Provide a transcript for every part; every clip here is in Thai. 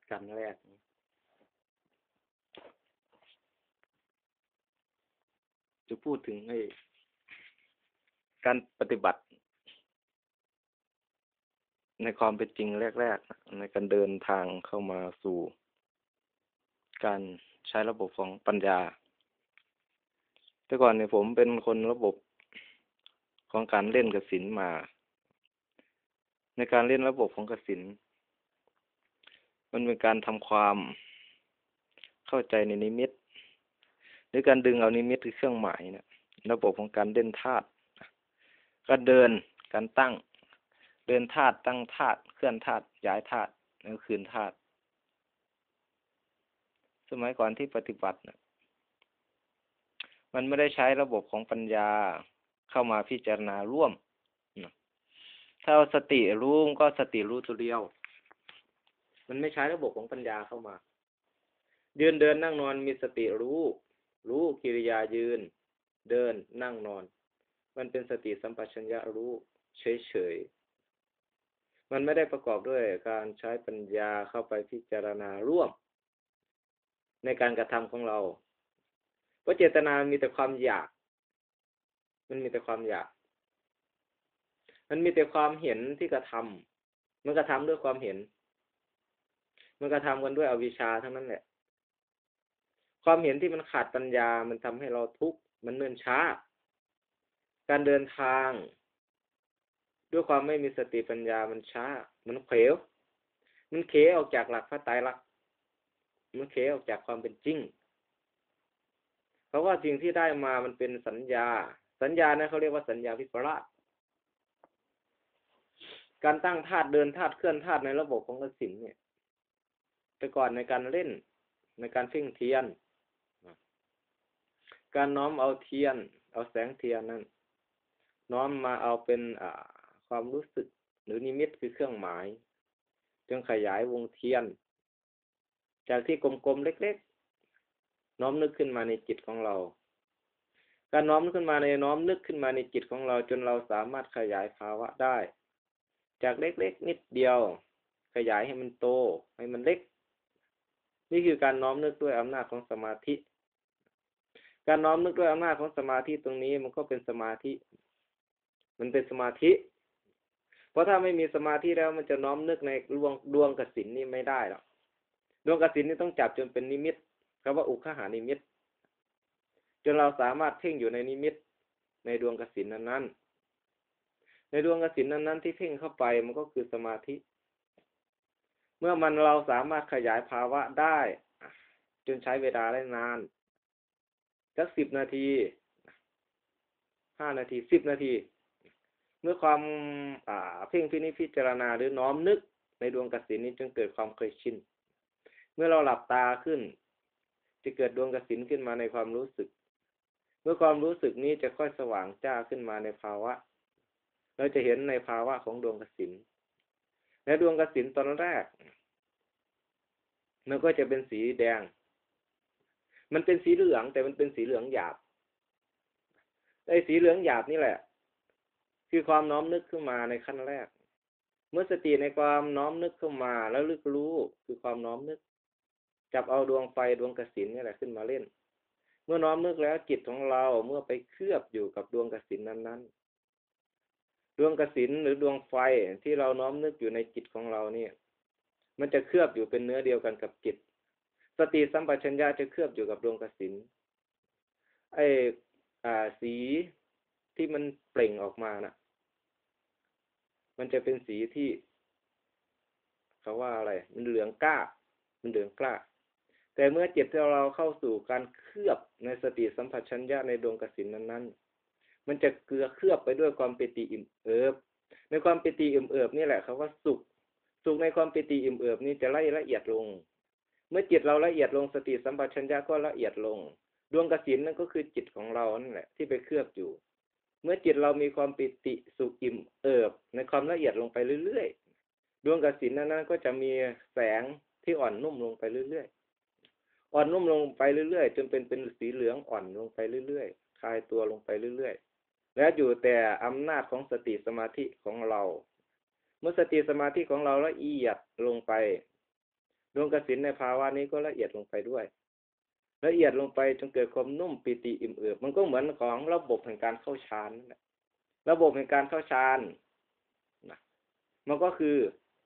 กันแรกจะพูดถึงการปฏิบัติในความเป็นจริงแรกๆในการเดินทางเข้ามาสู่การใช้ระบบของปัญญาแต่ก่อนเนี่ยผมเป็นคนระบบของการเล่นกสิณมาในการเล่นระบบของกสิณมันเป็นการทำความเข้าใจในนิมิตหรือการดึงเอานิมิตคือเครื่องหมายเนี่ยระบบของการเล่นธาตุการเดินการตั้งเดินธาตุตั้งธาตุเคลื่อนธาตุย้ายธาตุแล้วคืนธาตุสมัยก่อนที่ปฏิบัติเนี่ยมันไม่ได้ใช้ระบบของปัญญาเข้ามาพิจารณาร่วมถ้าเอาสติรู้ก็สติรู้ตัวเดียวมันไม่ใช้ระบบของปัญญาเข้ามายืนเดินนั่งนอนมีสติรู้กิริยายืนเดินนั่งนอนมันเป็นสติสัมปชัญญะรู้เฉยๆมันไม่ได้ประกอบด้วยการใช้ปัญญาเข้าไปพิจารณาร่วมในการกระทำของเราเพราะเจตนามีแต่ความอยากมันมีแต่ความอยากมันมีแต่ความเห็นที่กระทำมันกระทำด้วยความเห็นมันกระทำกันด้วยอวิชชาทั้งนั้นแหละความเห็นที่มันขาดปัญญามันทำให้เราทุกข์มันเนิ่นช้าการเดินทางด้วยความไม่มีสติปัญญามันช้ามันเขวมันเขออกจากหลักพระไตรลักษณ์มันเขออกจากความเป็นจริงเพราะว่าสิ่งที่ได้มามันเป็นสัญญานะเขาเรียกว่าสัญญาวิปลาสการตั้งธาตุเดินธาตุเคลื่อนธาตุในระบบของกสิณเนี่ยแต่ก่อนในการเล่นในการเพ่งเทียนการน้อมเอาเทียนเอาแสงเทียนนั้นน้อมมาเอาเป็นความรู้สึกหรือนิมิตคือเครื่องหมายจึงขยายวงเทียนจากที่กลมๆเล็กๆน้อมนึกขึ้นมาในจิตของเราการน้อมขึ้นมาในน้อมนึกขึ้นมาในจิตของเราจนเราสามารถขยายภาวะได้จากเล็กๆนิดเดียวขยายให้มันโตให้มันเล็กนี่คือการน้อมนึกด้วยอำนาจของสมาธิการน้อมนึกด้วยอำนาจของสมาธิตรงนี้มันก็เป็นสมาธิมันเป็นสมาธิเพราะถ้าไม่มีสมาธิแล้วมันจะน้อมนึกในดวงกสิณนี่ไม่ได้หรอกดวงกสิณนี่ต้องจับจนเป็นนิมิตคำว่าอุคหานิมิตจนเราสามารถเพ่งอยู่ในนิมิตในดวงกสิณนั้นๆในดวงกสิณนั้นๆที่เพ่งเข้าไปมันก็คือสมาธิเมื่อเราสามารถขยายภาวะได้จนใช้เวลาได้นานสัก10 นาที5 นาที10 นาทีเมื่อความเพ่งพิจารณาหรือน้อมนึกในดวงกสิณนี้จนเกิดความเคยชินเมื่อเราหลับตาขึ้นจะเกิดดวงกสิณขึ้นมาในความรู้สึกเมื่อความรู้สึกนี้จะค่อยสว่างจ้าขึ้นมาในภาวะเราจะเห็นในภาวะของดวงกสิณในดวงกสิณตอนแรกมันก็จะเป็นสีแดงมันเป็นสีเหลืองแต่มันเป็นสีเหลืองหยาบไอ้สีเหลืองหยาบนี่แหละคือความน้อมนึกขึ้นมาในขั้นแรกเมื่อสติในความน้อมนึกเข้ามาแล้วลึกรู้คือความน้อมนึกจับเอาดวงไฟดวงกสิณนี่แหละขึ้นมาเล่นเมื่อน้อมนึกแล้วจิตของเราเมื่อไปเคลือบอยู่กับดวงกสิณนั้นๆดวงกสิณหรือดวงไฟที่เราน้อมนึกอยู่ในจิตของเราเนี่ยมันจะเคลือบอยู่เป็นเนื้อเดียวกันกับจิตสติสัมปชัญญะจะเคลือบอยู่กับดวงกสิณไอ้สีที่มันเปล่งออกมาน่ะมันจะเป็นสีที่เขาว่าอะไรมันเหลืองกล้ามันเหลืองกล้าแต่เมื่อจิตเราเข้าสู่การเคลือบในสติสัมปชัญญะในดวงกสิณนั้นๆมันจะเคลือบไปด้วยความปิติอิ่มเอิบในความปิติอิ่มเอิบนี่แหละเขาว่าสุขในความปิติอิ่มเอิบนี้จะละเอียดลงเมื่อจิตเราละเอียดลงสติสัมปชัญญะก็ละเอียดลงดวงกสิณนั่นก็คือจิตของเรานั่นแหละที่ไปเคลือบอยู่เมื่อจิตเรามีความปิติสุขอิ่มเอิบในความละเอียดลงไปเรื่อยๆดวงกสิณนั้นก็จะมีแสงที่อ่อนนุ่มลงไปเรื่อยๆอ่อนนุ่มลงไปเรื่อยๆจนเป็นสีเหลืองอ่อนลงไปเรื่อยๆคลายตัวลงไปเรื่อยๆแล้วอยู่แต่อำนาจของสติสมาธิของเราเมื่อสติสมาธิของเราละเอียดลงไปดวงกสิณในภาวะนี้ก็ละเอียดลงไปด้วยละเอียดลงไปจนเกิดความนุ่มปิติอิ่มเอิบมันก็เหมือนของระบบแห่งการเข้าฌานนั่นแหละระบบแห่งการเข้าฌานนะมันก็คือ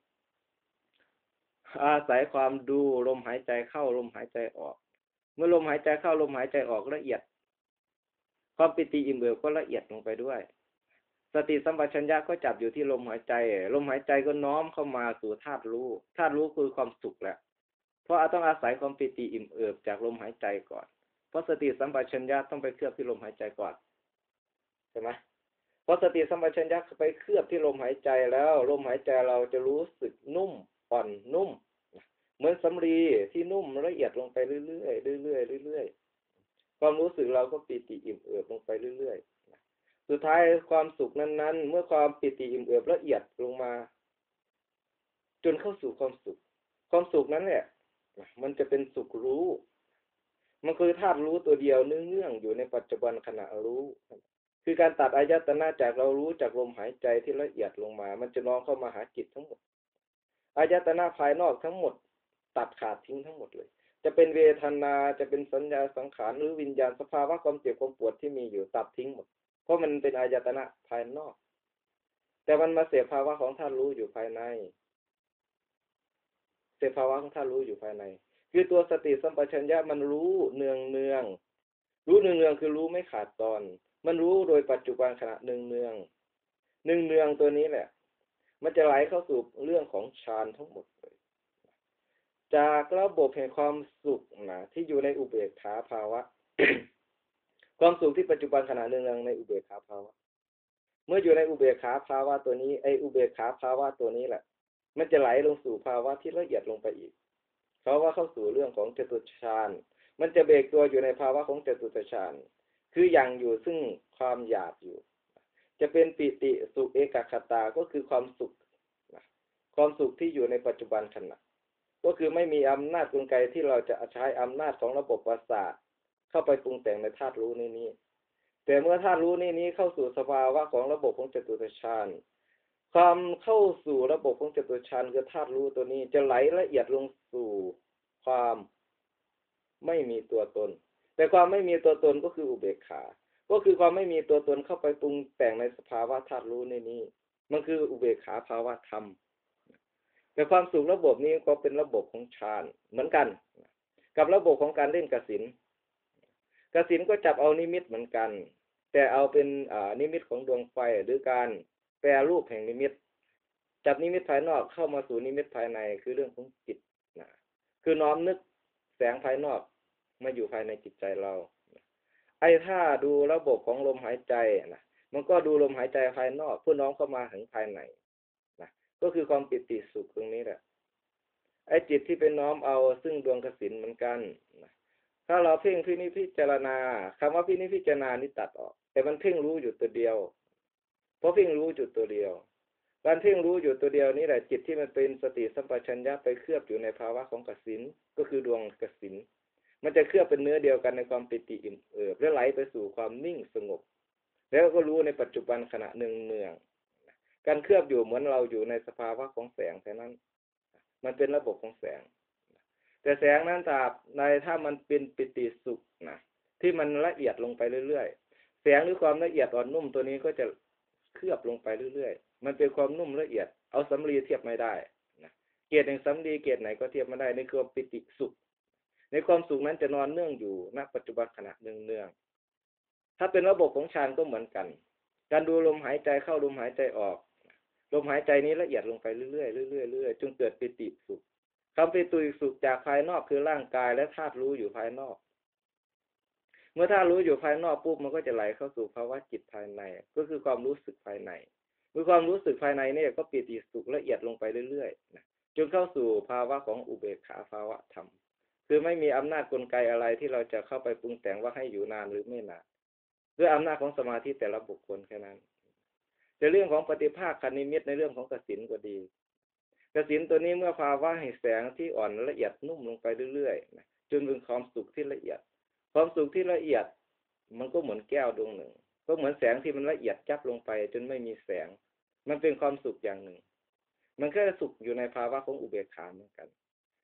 อาศัยความดูลมหายใจเข้าลมหายใจออกเมื่อลมหายใจเข้าลมหายใจออกละเอียดความปิติอิ่มเอิบก็ละเอียดลงไปด้วยสติสัมปชัญญะก็จับอยู่ที่ลมหายใจลมหายใจก็น้อมเข้ามาสู่ธาตุรู้ธาตุรู้คือความสุขแหละเพราะต้องอาศัยความปิติอิ่มเอิบจากลมหายใจก่อนเพราะสติสัมปชัญญะต้องไปเคลือบที่ลมหายใจก่อนใช่ไหมเพราะสติสัมปชัญญะไปเคลือบที่ลมหายใจแล้วลมหายใจเราจะรู้สึกนุ่มอ่อนนุ่มเหมือนสำลีที่นุ่มละเอียดลงไปเรื่อยๆเรื่อยๆเรื่อยๆความรู้สึกเราก็ปิติอิ่มเอิบลงไปเรื่อยๆสุดท้ายความสุขนั้นๆเมื่อความปิติอิ่มเอิบละเอียดลงมาจนเข้าสู่ความสุขความสุขนั้นแหละมันจะเป็นสุขรู้มันคือธาตุรู้ตัวเดียวเนื่องๆอยู่ในปัจจุบันขณะรู้คือการตัดอายตนะจากเรารู้จากลมหายใจที่ละเอียดลงมามันจะน้อมเข้ามาหาจิตทั้งหมดอายตนะภายนอกทั้งหมดตัดขาดทิ้งทั้งหมดเลยจะเป็นเวทนาจะเป็นสัญญาสังขารหรือวิญญาณสภาวะความเจ็บความปวดที่มีอยู่ตัดทิ้งหมดเพราะมันเป็นอายตนะภายนอกแต่มันมาเสพภาวะของธาตุรู้อยู่ภายในเสพภาวะของธาตุรู้อยู่ภายในคือตัวสติสัมปชัญญะมันรู้เนืองเนืองรู้เนืองเนืองคือรู้ไม่ขาดตอนมันรู้โดยปัจจุบันขณะเนืองเนืองเนืองเนืองตัวนี้แหละมันจะไหลเข้าสู่เรื่องของฌานทั้งหมดเลยจากระบบแห่งความสุขนะที่อยู่ในอุเบกขาภาวะ ความสุขที่ปัจจุบันขณะเนืองเนืองในอุเบกขาภาวะเมื่ออยู่ในอุเบกขาภาวะตัวนี้อุเบกขาภาวะตัวนี้แหละมันจะไหลลงสู่ภาวะที่ละเอียดลงไปอีกเขาว่าเข้าสู่เรื่องของจตุตฌานมันจะเบรกตัวอยู่ในภาวะของจตุตฌานคือยังอยู่ซึ่งความหยาบอยู่จะเป็นปิติสุขเอกคตาก็คือความสุขความสุขที่อยู่ในปัจจุบันขณะก็คือไม่มีอำนาจกลไกที่เราจะใช้อำนาจของระบบประสาทเข้าไปปรุงแต่งในธาตุรู้นี้แต่เมื่อธาตุรู้นี้เข้าสู่สภาวะของระบบของจตุตฌานความเข้าสู่ระบบของจตุตฌานคือธาตุรู้ตัวนี้จะไหลละเอียดลงสู่ความไม่มีตัวตนแต่ความไม่มีตัวตนก็คืออุเบกขาก็คือความไม่มีตัวตนเข้าไปปรุงแต่งในสภาวะธาตุรู้นี้มันคืออุเบกขาภาวะธรรมแต่ความสุขระบบนี้ก็เป็นระบบของฌานเหมือนกันกับระบบของการเล่นกสิณกสิณก็จับเอานิมิตเหมือนกันแต่เอาเป็นนิมิตของดวงไฟหรือการแปรรูปแห่งนิมิตจับนิมิตภายนอกเข้ามาสู่นิมิตภายในคือเรื่องของจิตนะคือน้อมนึกแสงภายนอกมาอยู่ภายในจิตใจเราถ้าดูระบบของลมหายใจนะมันก็ดูลมหายใจภายนอกเพื่อน้อมเข้ามาถึงภายในนะก็คือความปิติสุขตรงนี้แหละจิตที่เป็นน้อมเอาซึ่งดวงกสิณเหมือนกันนะถ้าเราเพ่งพิจารณาคำว่าพิจารณานี่ตัดออกแต่มันเพ่งรู้อยู่ตัวเดียวเพราะเพ่งรู้อยู่ตัวเดียวการเพ่งรู้อยู่ตัวเดียวนี่แหละจิตที่มันเป็นสติสัมปชัญญะไปเคลือบอยู่ในภาวะของกสิณก็คือดวงกสิณมันจะเคลือบเป็นเนื้อเดียวกันในความปิติอิ่มเอิบและไหลไปสู่ความนิ่งสงบแล้วก็รู้ในปัจจุบันขณะเนืองการเคลือบอยู่เหมือนเราอยู่ในสภาวะของแสงแค่นั้นมันเป็นระบบของแสงแต่แสงนั้นถ้ามันเป็นปิติสุขนะที่มันละเอียดลงไปเรื่อยๆแสงหรือความละเอียดอ่อนนุ่มตัวนี้ก็จะเคลือบลงไปเรื่อยๆมันเป็นความนุ่มละเอียดเอาสำลีเทียบไม่ได้นะเกรดแห่งสำลีเกรดไหนก็เทียบไม่ได้ในความปิติสุขในความสุขนั้นจะนอนเนื่องอยู่ณปัจจุบันขณะเนืองๆถ้าเป็นระบบของฌานก็เหมือนกันการดูลมหายใจเข้าลมหายใจออกลมหายใจนี้ละเอียดลงไปเรื่อยๆเรื่อยๆเรื่อยๆจนเกิดปิติสุขคำปิติสุขจากภายนอกคือร่างกายและธาตุรู้อยู่ภายนอกเมื่อธาตุรู้อยู่ภายนอกปุ๊บมันก็จะไหลเข้าสู่ภาวะจิตภายในก็คือความรู้สึกภายในเมื่อความรู้สึกภายในนี่ก็ปิติสุขละเอียดลงไปเรื่อยๆนะจนเข้าสู่ภาวะของอุเบกขาภาวะธรรมคือไม่มีอำนาจกลไกอะไรที่เราจะเข้าไปปรุงแต่งว่าให้อยู่นานหรือไม่นานด้วยอำนาจของสมาธิแต่ละบุคคลแค่นั้นแต่เรื่องของปฏิภาคนิมิตในเรื่องของกสิณก็ดีกสิณตัวนี้เมื่อภาวะแห่งแสงที่อ่อนละเอียดนุ่มลงไปเรื่อยๆนะจนเป็นความสุขที่ละเอียดความสุขที่ละเอียดมันก็เหมือนแก้วดวงหนึ่งก็เหมือนแสงที่มันละเอียดจับลงไปจนไม่มีแสงมันเป็นความสุขอย่างหนึ่งมันแค่สุขอยู่ในภาวะของอุเบกขาเหมือนกัน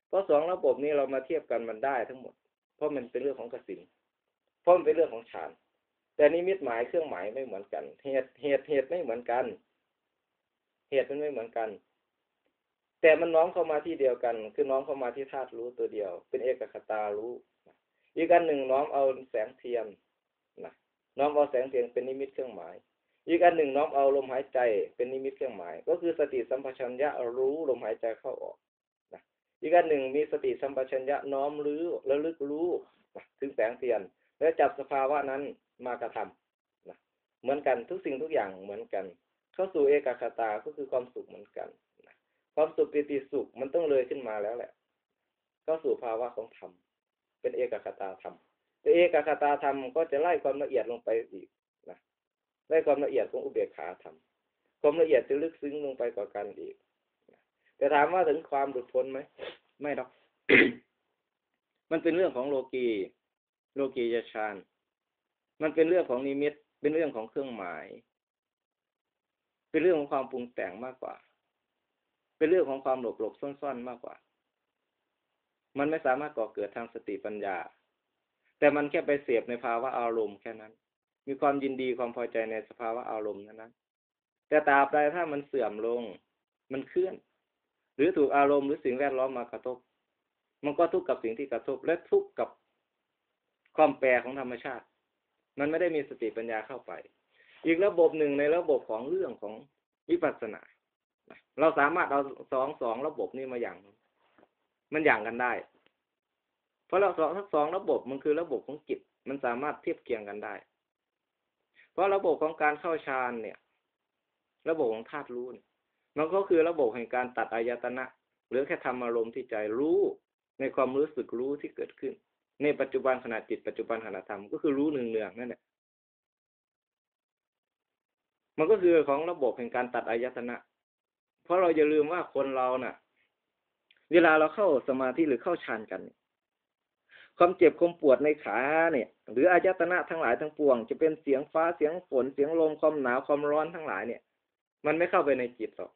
เพราะสองระบบนี้เรามาเทียบกันมันได้ทั้งหมดเพราะมันเป็นเรื่องของกสิณเพราะมันเป็นเรื่องของฌานแต่นิมิตหมายเครื่องหมายไม่เหมือนกันเหตุไม่เหมือนกันเหตุมันไม่เหมือนกันแต่มันน้อมเข้ามาที่เดียวกันคือน้อมเข้ามาที่ธาตุรู้ตัวเดียวเป็นเอกคตารู้อีกอันหนึ่งน้อมเอาแสงเทียนนะน้อมเอาแสงเทียนเป็นนิมิตเครื่องหมายอีกอันหนึ่งน้อมเอาลมหายใจเป็นนิมิตเครื่องหมายก็คือสติสัมปชัญญะรู้ลมหายใจเข้าออกนะอีกอันหนึ่งมีสติสัมปชัญญะน้อมรู้ระลึกรู้ถึงแสงเทียนแล้วจับสภาวะนั้นมากระทำนะเหมือนกันทุกสิ่งทุกอย่างเหมือนกันเข้าสู่เอกคตาก็คือความสุขเหมือนกันความสุขปิติสุขมันต้องเลยขึ้นมาแล้วแหละเข้าสู่ภาวะของธรรมเป็นเอกคตาธรรมแต่เอกคตาธรรมก็จะไล่ความละเอียดลงไปอีกนะไล่ความละเอียดของอุเบกขาธรรมความละเอียดจะลึกซึ้งลงไปกว่ากันอีกแต่ถามว่าถึงความหลุดพ้นไหมไม่หรอก มันเป็นเรื่องของโลกียฌานมันเป็นเรื่องของนิมิตเป็นเรื่องของเครื่องหมายเป็นเรื่องของความปรุงแต่งมากกว่าเป็นเรื่องของความหลบซ่อนๆมากกว่ามันไม่สามารถก่อเกิดทางสติปัญญาแต่มันแค่ไปเสพในภาวะอารมณ์แค่นั้นมีความยินดีความพอใจในสภาวะอารมณ์นั้นแต่ตราบใดถ้ามันเสื่อมลงมันเคลื่อนหรือถูกอารมณ์หรือสิ่งแวดล้อมมากระทบมันก็ทุกข์กับสิ่งที่กระทบและทุกข์กับความแปรของธรรมชาติมันไม่ได้มีสติปัญญาเข้าไปอีกระบบหนึ่งในระบบของเรื่องของวิปัสสนาเราสามารถเอาสองระบบนี้มาอย่างมันอย่างกันได้เพราะเราทั้งสองระบบมันคือระบบของจิตมันสามารถเทียบเคียงกันได้เพราะระบบของการเข้าฌานเนี่ยระบบของธาตุรู้เนี่ยมันก็คือระบบแห่งการตัดอายตนะหรือแค่ทำอารมณ์ที่ใจรู้ในความรู้สึกรู้ที่เกิดขึ้นในปัจจุบันขณะจิตปัจจุบันขณะธรรมก็คือรู้เนืองๆนั่นแหละมันก็คือของระบบแห่งการตัดอายตนะเพราะเราอย่าลืมว่าคนเราน่ะเวลาเราเข้าสมาธิหรือเข้าฌานกันความเจ็บความปวดในขาเนี่ยหรืออายตนะทั้งหลายทั้งปวงจะเป็นเสียงฟ้าเสียงฝนเสียงลมความหนาวความร้อนทั้งหลายเนี่ยมันไม่เข้าไปในจิตหรอก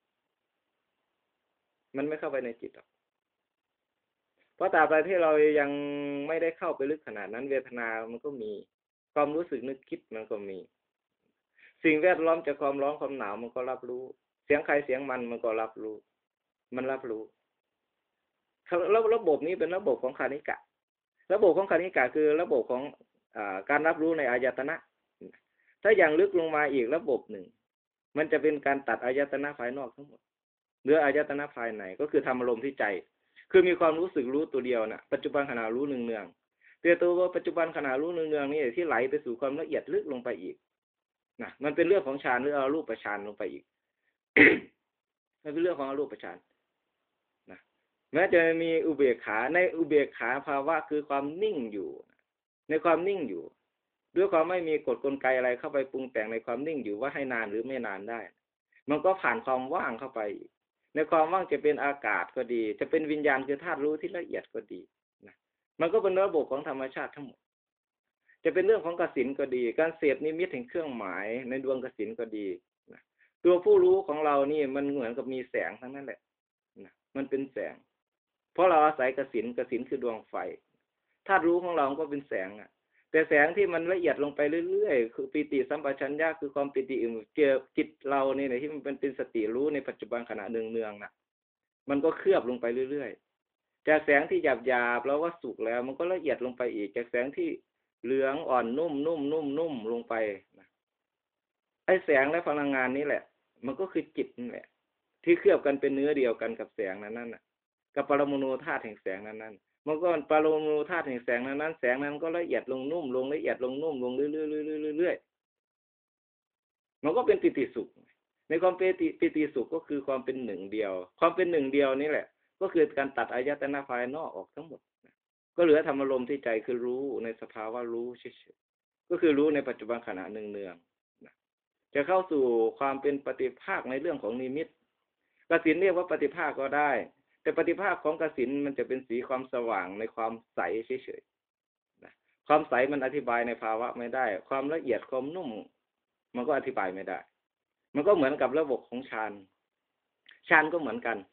มันไม่เข้าไปในจิตหรอกเพราะตราบใดที่เรายังไม่ได้เข้าไปลึกขนาดนั้นเวทนามันก็มีความรู้สึกนึกคิดมันก็มีสิ่งแวดล้อมจากความร้อนความหนาวมันก็รับรู้เสียงใครเสียงมันก็รับรู้มันรับรู้แล้วระบบนี้เป็นระบบของคานิกะระบบของคานิกะคือระบบของการรับรู้ในอายตนะถ้าอย่างลึกลงมาอีกระบบหนึ่งมันจะเป็นการตัดอายตนะภายนอกทั้งหมดเหลืออายตนะภายในก็คือทำอารมณ์ที่ใจคือมีความรู้สึกรู้ตัวเดียวนะปัจจุบันขณะรู้เนืองๆแต่ตัวปัจจุบันขณะรู้เนืองๆนี่ที่ไหลไปสู่ความละเอียดลึกลงไปอีกนะมันเป็นเรื่องของฌานหรืออรูปฌานลงไปอีก มันเป็นเรื่องของอรูปฌานนะแม้จะมีอุเบกขาในอุเบกขาภาวะคือความนิ่งอยู่ในความนิ่งอยู่ด้วยความไม่มีกฎกลไกอะไรเข้าไปปรุงแต่งในความนิ่งอยู่ว่าให้นานหรือไม่นานได้มันก็ผ่านความว่างเข้าไปในความว่างจะเป็นอากาศก็ดีจะเป็นวิญญาณคือธาตุรู้ที่ละเอียดก็ดีนะมันก็เป็นระบบของธรรมชาติทั้งหมดจะเป็นเรื่องของกสิณก็ดีการเสพนิมิตแห่งเครื่องหมายในดวงกสิณก็ดีนะตัวผู้รู้ของเรานี่มันเหมือนกับมีแสงทั้งนั้นแหละนะมันเป็นแสงเพราะเราอาศัยกสิณคือดวงไฟธาตุรู้ของเราก็เป็นแสงอ่ะแต่แสงที่มันละเอียดลงไปเรื่อยๆคือปิติสัมปชัญญะคือความปิติอิ่มเกี่ยวจิตเราเนี่ยที่มันเป็นสติรู้ในปัจจุบันขณะเนืองๆน่ะมันก็เคลือบลงไปเรื่อยๆจากแสงที่หยาบๆแล้วว่าสุกแล้วมันก็ละเอียดลงไปอีกจากแสงที่เหลืองอ่อนนุ่มลงไปนะไอ้แสงและพลังงานนี้แหละมันก็คือจิตนั่นแหละที่เคลือบกันเป็นเนื้อเดียวกันกับแสงนั้นน่ะกับปรมาณูธาตุแห่งแสงนั้นมันก็ปรมาณูธาตุแห่งแสงนั้นแสงนั้นก็ละเอียดลงนุ่มลงละเอียดลงนุ่มลงเรื่อยๆมันก็เป็นปิติสุขในความปิติสุขก็คือความเป็นหนึ่งเดียวความเป็นหนึ่งเดียวนี่แหละก็คือการตัดอายตนะภายนอกออกทั้งหมดก็เหลือธรรมารมณ์ที่ใจคือรู้ในสภาวะรู้เฉยๆก็คือรู้ในปัจจุบันขณะเนืองๆจะเข้าสู่ความเป็นปฏิภาคในเรื่องของนิมิตกสิณเรียกว่าปฏิภาคก็ได้แต่ปฏิภาคของกสิณมันจะเป็นสีความสว่างในความใสเฉยๆความใสมันอธิบายในภาวะไม่ได้ความละเอียดความนุ่มมันก็อธิบายไม่ได้มันก็เหมือนกับระบบของฌานก็เหมือนกัน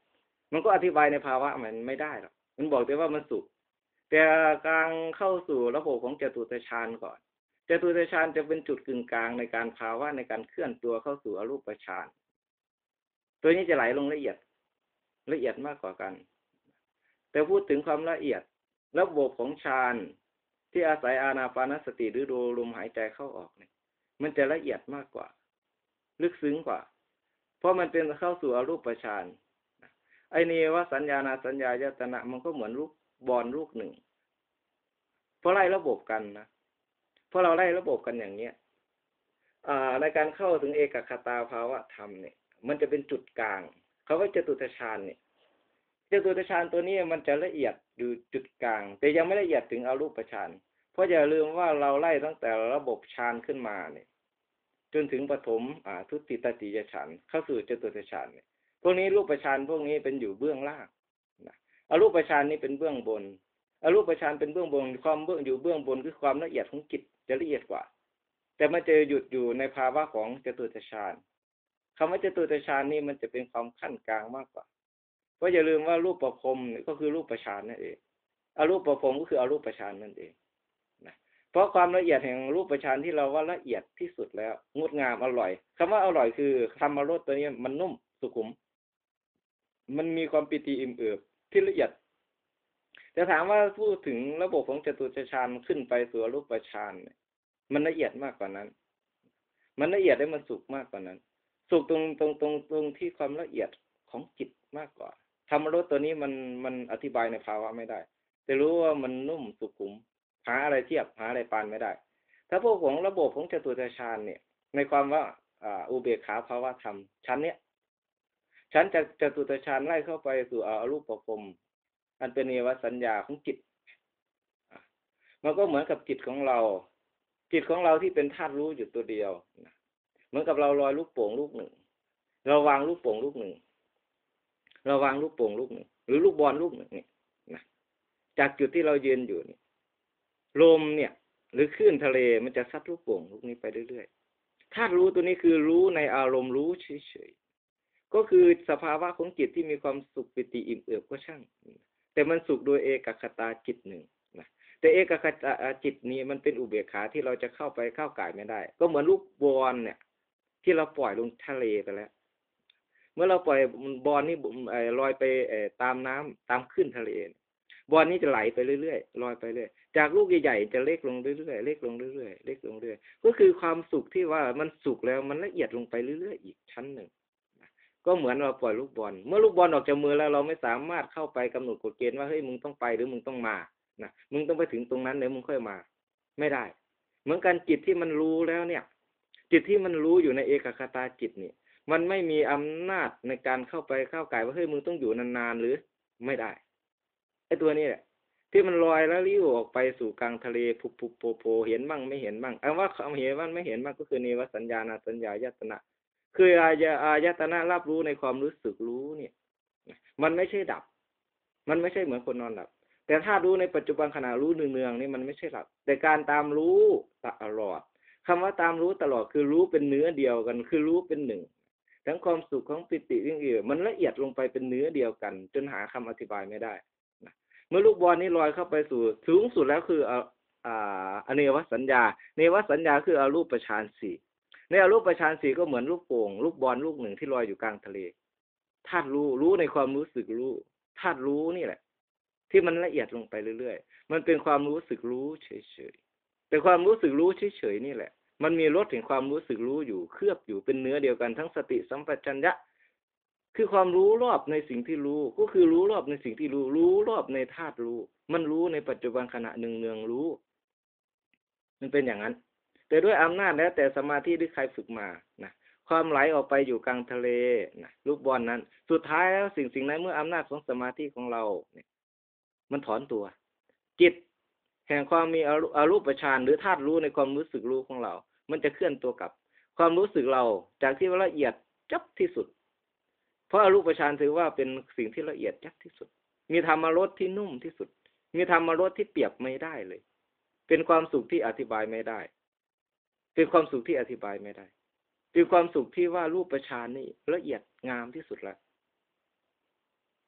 มันก็อธิบายในภาวะมันไม่ได้หรอกมันบอกแต่ว่ามันสุขแต่การเข้าสู่ระบบของจตุตฌานก่อนจตุตฌานจะเป็นจุดกึ่งกลางในการภาวะในการเคลื่อนตัวเข้าสู่อรูปฌานตัวนี้จะไหลลงละเอียดมากกว่ากันแต่พูดถึงความละเอียดระบบของฌานที่อาศัยอานาปานสติหรือดูลมหายใจเข้าออกเนี่ยมันจะละเอียดมากกว่าลึกซึ้งกว่าเพราะมันเป็นเข้าสู่อรูปฌานไอ้นี่ว่าสัญญานาสัญญายตนะมันก็เหมือนลูกบอลลูกหนึ่งเพราะไล่ระบบกันนะเพราะเราไล่ระบบกันอย่างเนี้ยในการเข้าถึงเอกคตาภาวะธรรมเนี่ยมันจะเป็นจุดกลางเขาว่าจตุตฌานเนี่ยจตุตฌานตัวนี้มันจะละเอียดอยู่จุดกลางแต่ยังไม่ละเอียดถึงอรูปฌานเพราะอย่าลืมว่าเราไล่ตั้งแต่ระบบฌานขึ้นมาเนี่ยจนถึงปฐมทุติตติยฌานเข้าสู่จตุตฌานเนี่ยพวกนี้รูปฌานพวกนี้เป็นอยู่เบื้องล่างนะอรูปฌานนี่เป็นเบื้องบนอรูปฌานเป็นเบื้องบนความเบื้องอยู่เบื้องบนคือความละเอียดของจิตจะละเอียดกว่าแต่มันจะหยุดอยู่ในภาวะของจตุตฌานคำว่าจตุตฌานนี่มันจะเป็นความขั้นกลางมากกว่าเพราะอย่าลืมว่ารูปประพรมก็คือรูปฌานนั่นเองอรูปประพรมก็คืออรูปฌานนั่นเองนะเพราะความละเอียดแห่งรูปฌานที่เราว่าละเอียดที่สุดแล้วงดงามอร่อยคำว่าอร่อยคือธรรมรสตัวนี้มันนุ่มสุขุมมันมีความปิติอิ่มเอิบที่ละเอียดแต่ถามว่าพูดถึงระบบของจตุตฌานขึ้นไปสู่รูปฌานมันละเอียดมากกว่านั้นมันละเอียดได้มันสุขมากกว่านั้นสุขตรงที่ความละเอียดของจิตมากกว่าธรรมรสตัวนี้มันอธิบายในภาวะไม่ได้แต่รู้ว่ามันนุ่มสุขุมหาอะไรเทียบหาอะไรปานไม่ได้ถ้าพวกของระบบของจตุตฌานเนี่ยในความว่าอุเบกขาภาวะธรรมชั้นเนี้ยชั้นจากจตุตฌานไล่เข้าไปสู่อรูปภพอันเป็นเนวสัญญาของจิตมันก็เหมือนกับจิตของเราที่เป็นธาตุรู้อยู่ตัวเดียวเหมือนกับเราลอยลูกโป่งลูกหนึ่งเราวางลูกโป่งลูกหนึ่งเราวางลูกโป่งลูกหนึ่งหรือลูกบอลลูกหนึ่งนี่นะจากจุดที่เรายืนอยู่นี่ลมเนี่ยหรือคลื่นทะเลมันจะซัดลูกโป่งลูกนี้ไปเรื่อยๆธาตุรู้ตัวนี้คือรู้ในอารมณ์รู้เฉยๆก็คือสภาวะของจิตที่มีความสุขปิติอิ่มเอิบก็ช่างแต่มันสุขโดยเอกคตาจิตหนึ่งนะแต่เอกคตาจิตนี้มันเป็นอุเบกขาที่เราจะเข้าก่ายไม่ได้ก็เหมือนลูกบอลเนี่ยที่เราปล่อยลงทะเลไปแล้วเมื่อเราปล่อยบอลนี่ลอยไปตามน้ำตามคลื่นทะเลบอลนี้จะไหลไปเรื่อยๆลอยไปเรื่อยจากลูกใหญ่ๆจะเล็กลงเรื่อยๆเล็กลงเรื่อยๆเล็กลงเรื่อยก็คือความสุขที่ว่ามันสุขแล้วมันละเอียดลงไปเรื่อยๆอีกชั้นหนึ่งก็เหมือนเราปล่อยลูกบอลเมื่อลูกบอลออกจากมือแล้วเราไม่สามารถเข้าไปกำหนดกฎเกณฑ์ว่าเฮ้ยมึงต้องไปหรือมึงต้องมานะมึงต้องไปถึงตรงนั้นเดี๋ยวมึงค่อยมาไม่ได้เหมือนกันจิตที่มันรู้แล้วเนี่ยจิตที่มันรู้อยู่ในเอกคตาจิตนี่มันไม่มีอำนาจในการเข้าก่ายว่าเฮ้ยมึงต้องอยู่นานๆหรือไม่ได้ไอ้ตัวนี้แหละที่มันลอยแล้วลิ้วออกไปสู่กลางทะเลผุบโผล่เห็นบ้างไม่เห็นบ้างว่าเห็นบ้างไม่เห็นบ้างก็คือเนวสัญญาณสัญญายตนะคืออายตนะรับรู้ในความรู้สึกรู้เนี่ยมันไม่ใช่ดับมันไม่ใช่เหมือนคนนอนหลับแต่ถ้ารู้ในปัจจุบันขณะรู้เนืองๆนี่มันไม่ใช่หลับแต่การตามรู้ตลอดคำว่าตามรู้ตลอดคือรู้เป็นเนื้อเดียวกันคือรู้เป็นหนึ่งทั้งความสุขของปิติวิ่งเอือมันละเอียดลงไปเป็นเนื้อเดียวกันจนหาคำอธิบายไม่ได้นะเมื่อลูกบอลนี้ลอยเข้าไปสู่สูงสุดแล้วคืออเนวสัญญาเนวสัญญาคืออรูปฌานสี่ในอรูปฌานสี่ก็เหมือนลูกโป่งลูกบอลลูกหนึ่งที่ลอยอยู่กลางทะเลธาตุรู้ในความรู้สึกรู้ธาตุรู้นี่แหละที่มันละเอียดลงไปเรื่อยๆมันเป็นความรู้สึกรู้เฉยๆแต่ความรู้สึกรู้เฉยๆนี่แหละมันมีรสแห่งความรู้สึกรู้อยู่เคลือบอยู่เป็นเนื้อเดียวกันทั้งสติสัมปชัญญะคือความรู้รอบในสิ่งที่รู้ก็คือรู้รอบในสิ่งที่รู้รอบในธาตุรู้มันรู้ในปัจจุบันขณะเนืองๆรู้มันเป็นอย่างนั้นแต่ด้วยอำนาจแล้วแต่สมาธิที่ใครฝึกมานะความไหลออกไปอยู่กลางทะเลนะลูกบอลนั้นสุดท้ายแล้วสิ่งนั้นเมื่ออำนาจของสมาธิของเราเนี่ยมันถอนตัวจิตแห่งความมีอรูปฌานหรือธาตุรู้ในความรู้สึกรู้ของเรามันจะเคลื่อนตัวกลับความรู้สึกเราจากที่ละเอียดจับที่สุดเพราะอรูปฌานถือว่าเป็นสิ่งที่ละเอียดจับที่สุดมีธรรมรสที่นุ่มที่สุดมีธรรมรสที่เปรียบไม่ได้เลยเป็นความสุขที่อธิบายไม่ได้เป็นความสุขที่อธิบายไม่ได้เป็นความสุขที่ว่ารูปฌานนี่ละเอียดงามที่สุดแล้ว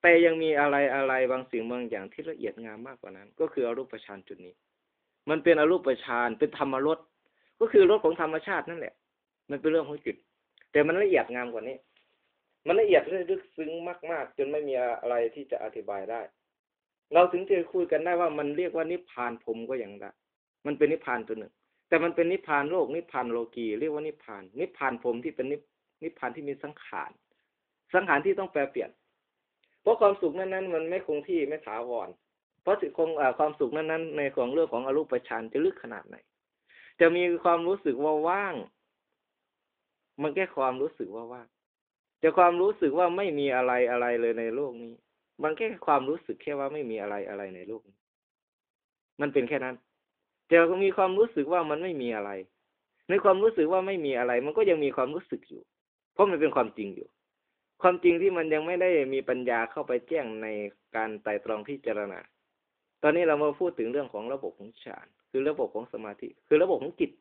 แต่ยังมีอะไรบางสิ่งบางอย่างที่ละเอียดงามมากกว่านั้นก็คืออรูปฌานจุดนี้มันเป็นอรูปฌานเป็นธรรมรสก็คือรสของธรรมชาตินั่นแหละมันเป็นเรื่องของจิตแต่มันละเอียดงามกว่านี้มันละเอียดลึกซึ้งมากๆจนไม่มีอะไรที่จะอธิบายได้เราถึงจะคุยกันได้ว่ามันเรียกว่านิพพานพรหมก็อย่างได้มันเป็นนิพพานตัวหนึ่งแต่มันเป็นนิพพานโลกนิพพานโลกีเรียกว่านิพพานพรหมที่เป็นนิพพานที่มีสังขารที่ต้องแปรเปลี่ยนเพราะความสุขนั้นมันไม่คงที่ไม่ถาวรเพราะความสุขนั้นในของเรื่องของอรูปฌานจะลึกขนาดไหนจะมีความรู้สึกว่าว่างมันแค่ความรู้สึกว่าว่างแต่ความรู้สึกว่าไม่มีอะไรเลยในโลกนี้มันแค่ความรู้สึกแค่ว่าไม่มีอะไรในโลกนี้มันเป็นแค่นั้นแต่ก็มีความรู้สึกว่ามันไม่มีอะไรในความรู้สึกว่าไม่มีอะไรมันก็ยังมีความรู้สึกอยู่เพราะมันเป็นความจริงอยู่ความจริงที่มันยังไม่ได้มีปัญญาเข้าไปแจ้งในการไตร่ตรองพิจารณาตอนนี้เรามาพูดถึงเรื่องของระบบของฌานคือระบบของสมาธิคือระบบของจิต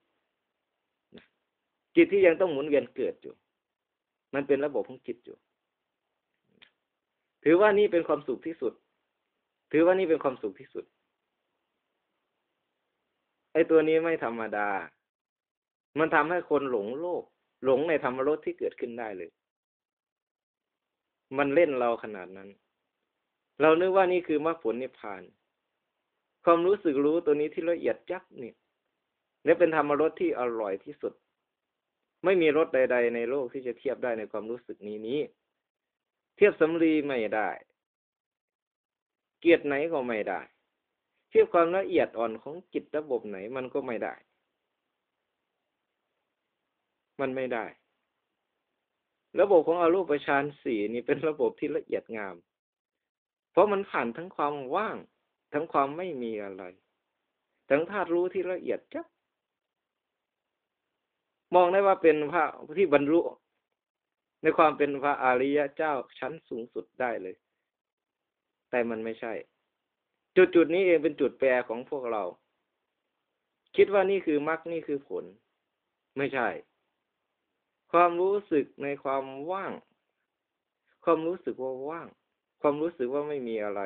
ที่ยังต้องหมุนเวียนเกิดอยู่มันเป็นระบบของจิตอยู่ถือว่านี่เป็นความสุขที่สุดไอ้ตัวนี้ไม่ธรรมดามันทำให้คนหลงโลกหลงในธรรมรสที่เกิดขึ้นได้เลยมันเล่นเราขนาดนั้นเรานึกว่านี่คือมรรคผลนิพพานความรู้สึกรู้ตัวนี้ที่ละเอียดยับนี่และเป็นธรรมรสที่อร่อยที่สุดไม่มีรสใดๆในโลกที่จะเทียบได้ในความรู้สึกนี้เทียบสำลีไม่ได้เกียรติไหนก็ไม่ได้เทียบความละเอียดอ่อนของจิตระบบไหนมันก็ไม่ได้มันไม่ได้ระบบของอรูปฌานสี่นี่เป็นระบบที่ละเอียดงามเพราะมันผ่านทั้งความว่างทั้งความไม่มีอะไรทั้งธาตุรู้ที่ละเอียดจับมองได้ว่าเป็นพระที่บรรลุในความเป็นพระอริยเจ้าชั้นสูงสุดได้เลยแต่มันไม่ใช่จุดนี้เองเป็นจุดแปรของพวกเราคิดว่านี่คือมรรคนี่คือผลไม่ใช่ความรู้สึกในความว่างความรู้สึกว่าว่างความรู้สึกว่าไม่มีอะไร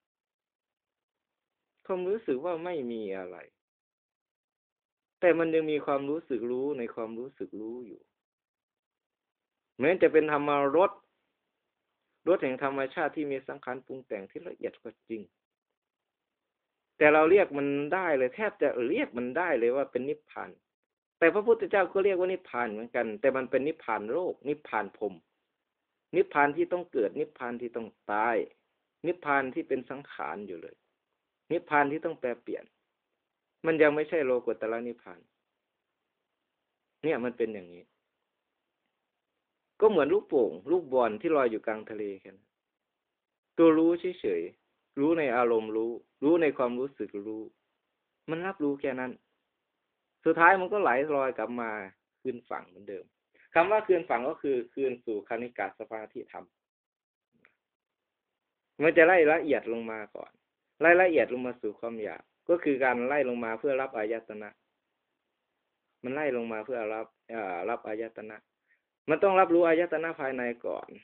ความรู้สึกว่าไม่มีอะไรแต่มันยังมีความรู้สึกรู้ในความรู้สึกรู้อยู่แม้จะเป็นธรรมรสแห่งธรรมชาติที่มีสังขารปรุงแต่งที่ละเอียดก็จริงแต่เราเรียกมันได้เลยแทบจะเรียกมันได้เลยว่าเป็นนิพพานแต่พระพุทธเจ้าก็เรียกว่านิพพานเหมือนกันแต่มันเป็นนิพพานโลกนิพพานพรหมนิพพานที่ต้องเกิดนิพพานที่ต้องตายนิพพานที่เป็นสังขารอยู่เลยนิพพานที่ต้องแปรเปลี่ยนมันยังไม่ใช่โลกุตตรนิพพานเนี่ยมันเป็นอย่างนี้ก็เหมือนลูกโป่งลูกบอลที่ลอยอยู่กลางทะเลกันตัวรู้เฉยๆรู้ในอารมณ์รู้ในความรู้สึกรู้มันรับรู้แค่นั้นสุดท้ายมันก็ไหลลอยกลับมาคืนฝั่งเหมือนเดิมคำว่าคืนฝั่งก็คือคืนสู่คณิกาสมาธิธรรมมันจะไล่ละเอียดลงมาก่อนไล่ละเอียดลงมาสู่ความอยากก็คือการไล่ลงมาเพื่อรับอายตนะมันไล่ลงมาเพื่อรับอายตนะมันต้องรับรู้อายตนะภายในก่อน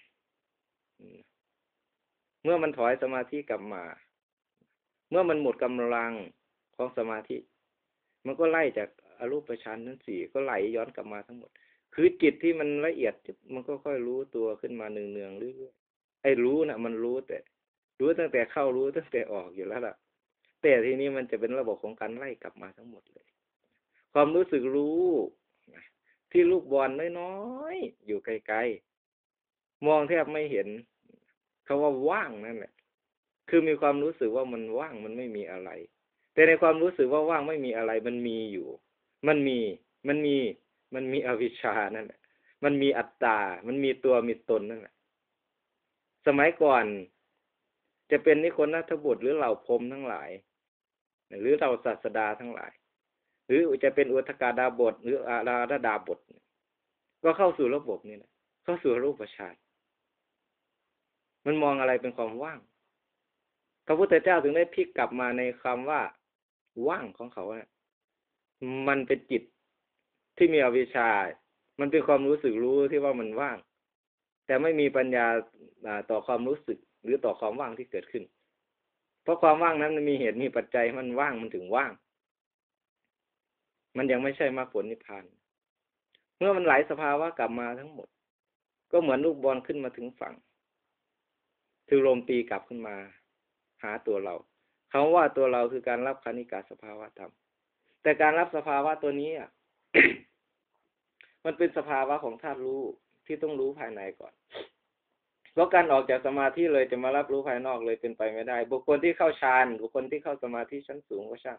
เมื่อมันถอยสมาธิกลับมาเมื่อมันหมดกำลังของสมาธิมันก็ไล่จากอรูปฌานทั้งสี่ก็ไหลย้อนกลับมาทั้งหมดคือจิตที่มันละเอียดมันก็ค่อยรู้ตัวขึ้นมาเนืองๆเรื่อยๆไอ้รู้น่ะมันรู้แต่รู้ตั้งแต่เข้ารู้ตั้งแต่ออกอยู่แล้วล่ะแต่ทีนี้มันจะเป็นระบบของการไล่กลับมาทั้งหมดเลยความรู้สึกรู้ที่ลูกบอลน้อยๆอยู่ไกลๆมองแทบไม่เห็นเขาว่าว่างนั่นแหละคือมีความรู้สึกว่ามันว่างมันไม่มีอะไรแต่ในความรู้สึกว่าว่างไม่มีอะไรมันมีอยู่มันมีมันมีมันมีอวิชชานั่นแหละมันมีอัตตามันมีตัวมีตนนั่นแหละสมัยก่อนจะเป็นนิโคนัทบุตรหรือเหล่าพรหมทั้งหลายหรือเหล่าศาสดาทั้งหลายหรือจะเป็นอุทกาดาบทหรืออาราธดาบทก็เข้าสู่ระบบนี่แหละเข้าสู่รูปฌานมันมองอะไรเป็นความว่างพระพุทธเจ้าถึงได้พลิกกลับมาในคำว่าว่างของเขาเนี่ยมันเป็นจิตที่มีอวิชชามันเป็นความรู้สึกรู้ที่ว่ามันว่างแต่ไม่มีปัญญาต่อความรู้สึกหรือต่อความว่างที่เกิดขึ้นเพราะความว่างนั้นมันมีเหตุมีปัจจัยมันว่างมันถึงว่างมันยังไม่ใช่มรรคผลนิพพานเมื่อมันไหลสภาวะกลับมาทั้งหมดก็เหมือนลูกบอลขึ้นมาถึงฝั่งถือลมตีกลับขึ้นมาหาตัวเราคำว่าตัวเราคือการรับคณิกาสภาวะธรรมแต่การรับสภาวะตัวนี้ มันเป็นสภาวะของธาตุรู้ที่ต้องรู้ภายในก่อนเพราะการออกจากสมาธิเลยจะมารับรู้ภายนอกเลยเป็นไปไม่ได้บุคคลที่เข้าฌานบุคคลที่เข้าสมาธิชั้นสูงก็ช่าง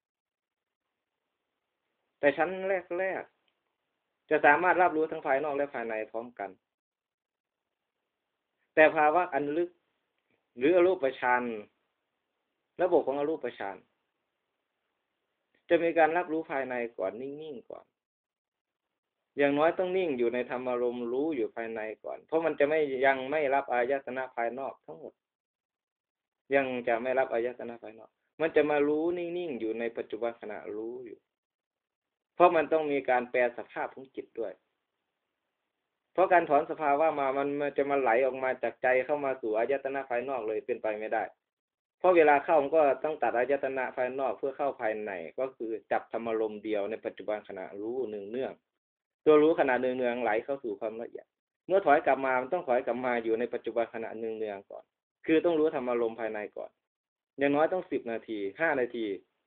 แต่ชั้นแรกจะสามารถรับรู้ทั้งภายนอกและภายในพร้อมกันแต่ภาวะอันลึกหรืออรูปฌานระบบของอรูปฌานจะมีการรับรู้ภายในก่อนนิ่งๆก่อนอย่างน้อยต้องนิ่งอยู่ในธรรมารมณ์รู้อยู่ภายในก่อนเพราะมันจะยังไม่รับอายตนะภายนอกทั้งหมดยังจะไม่รับอายตนะภายนอกมันจะมารู้นิ่งๆอยู่ในปัจจุบันขณะรู้อยู่เพราะมันต้องมีการแปลสภาพของจิตด้วยเพราะการถอนสภาวะมามันจะมาไหลออกมาจากใจเข้ามาสู่อายตนะภายนอกเลยเป็นไปไม่ได้เพราะเวลาเข้ามันก็ต้องตัดอายตนะภายนอกเพื่อเข้าภายในก็คือจับธรรมารมณ์เดียวในปัจจุบันขณะรู้เนืองๆตัวรู้ขณะเนืองๆไหลเข้าสู่ความละเอียดเมื่อถอยกลับมามันต้องถอยกลับมาอยู่ในปัจจุบันขณะเนืองๆก่อนคือต้องรู้ธรรมารมณ์ภายในก่อนอย่างน้อยต้อง10 นาที5 นาที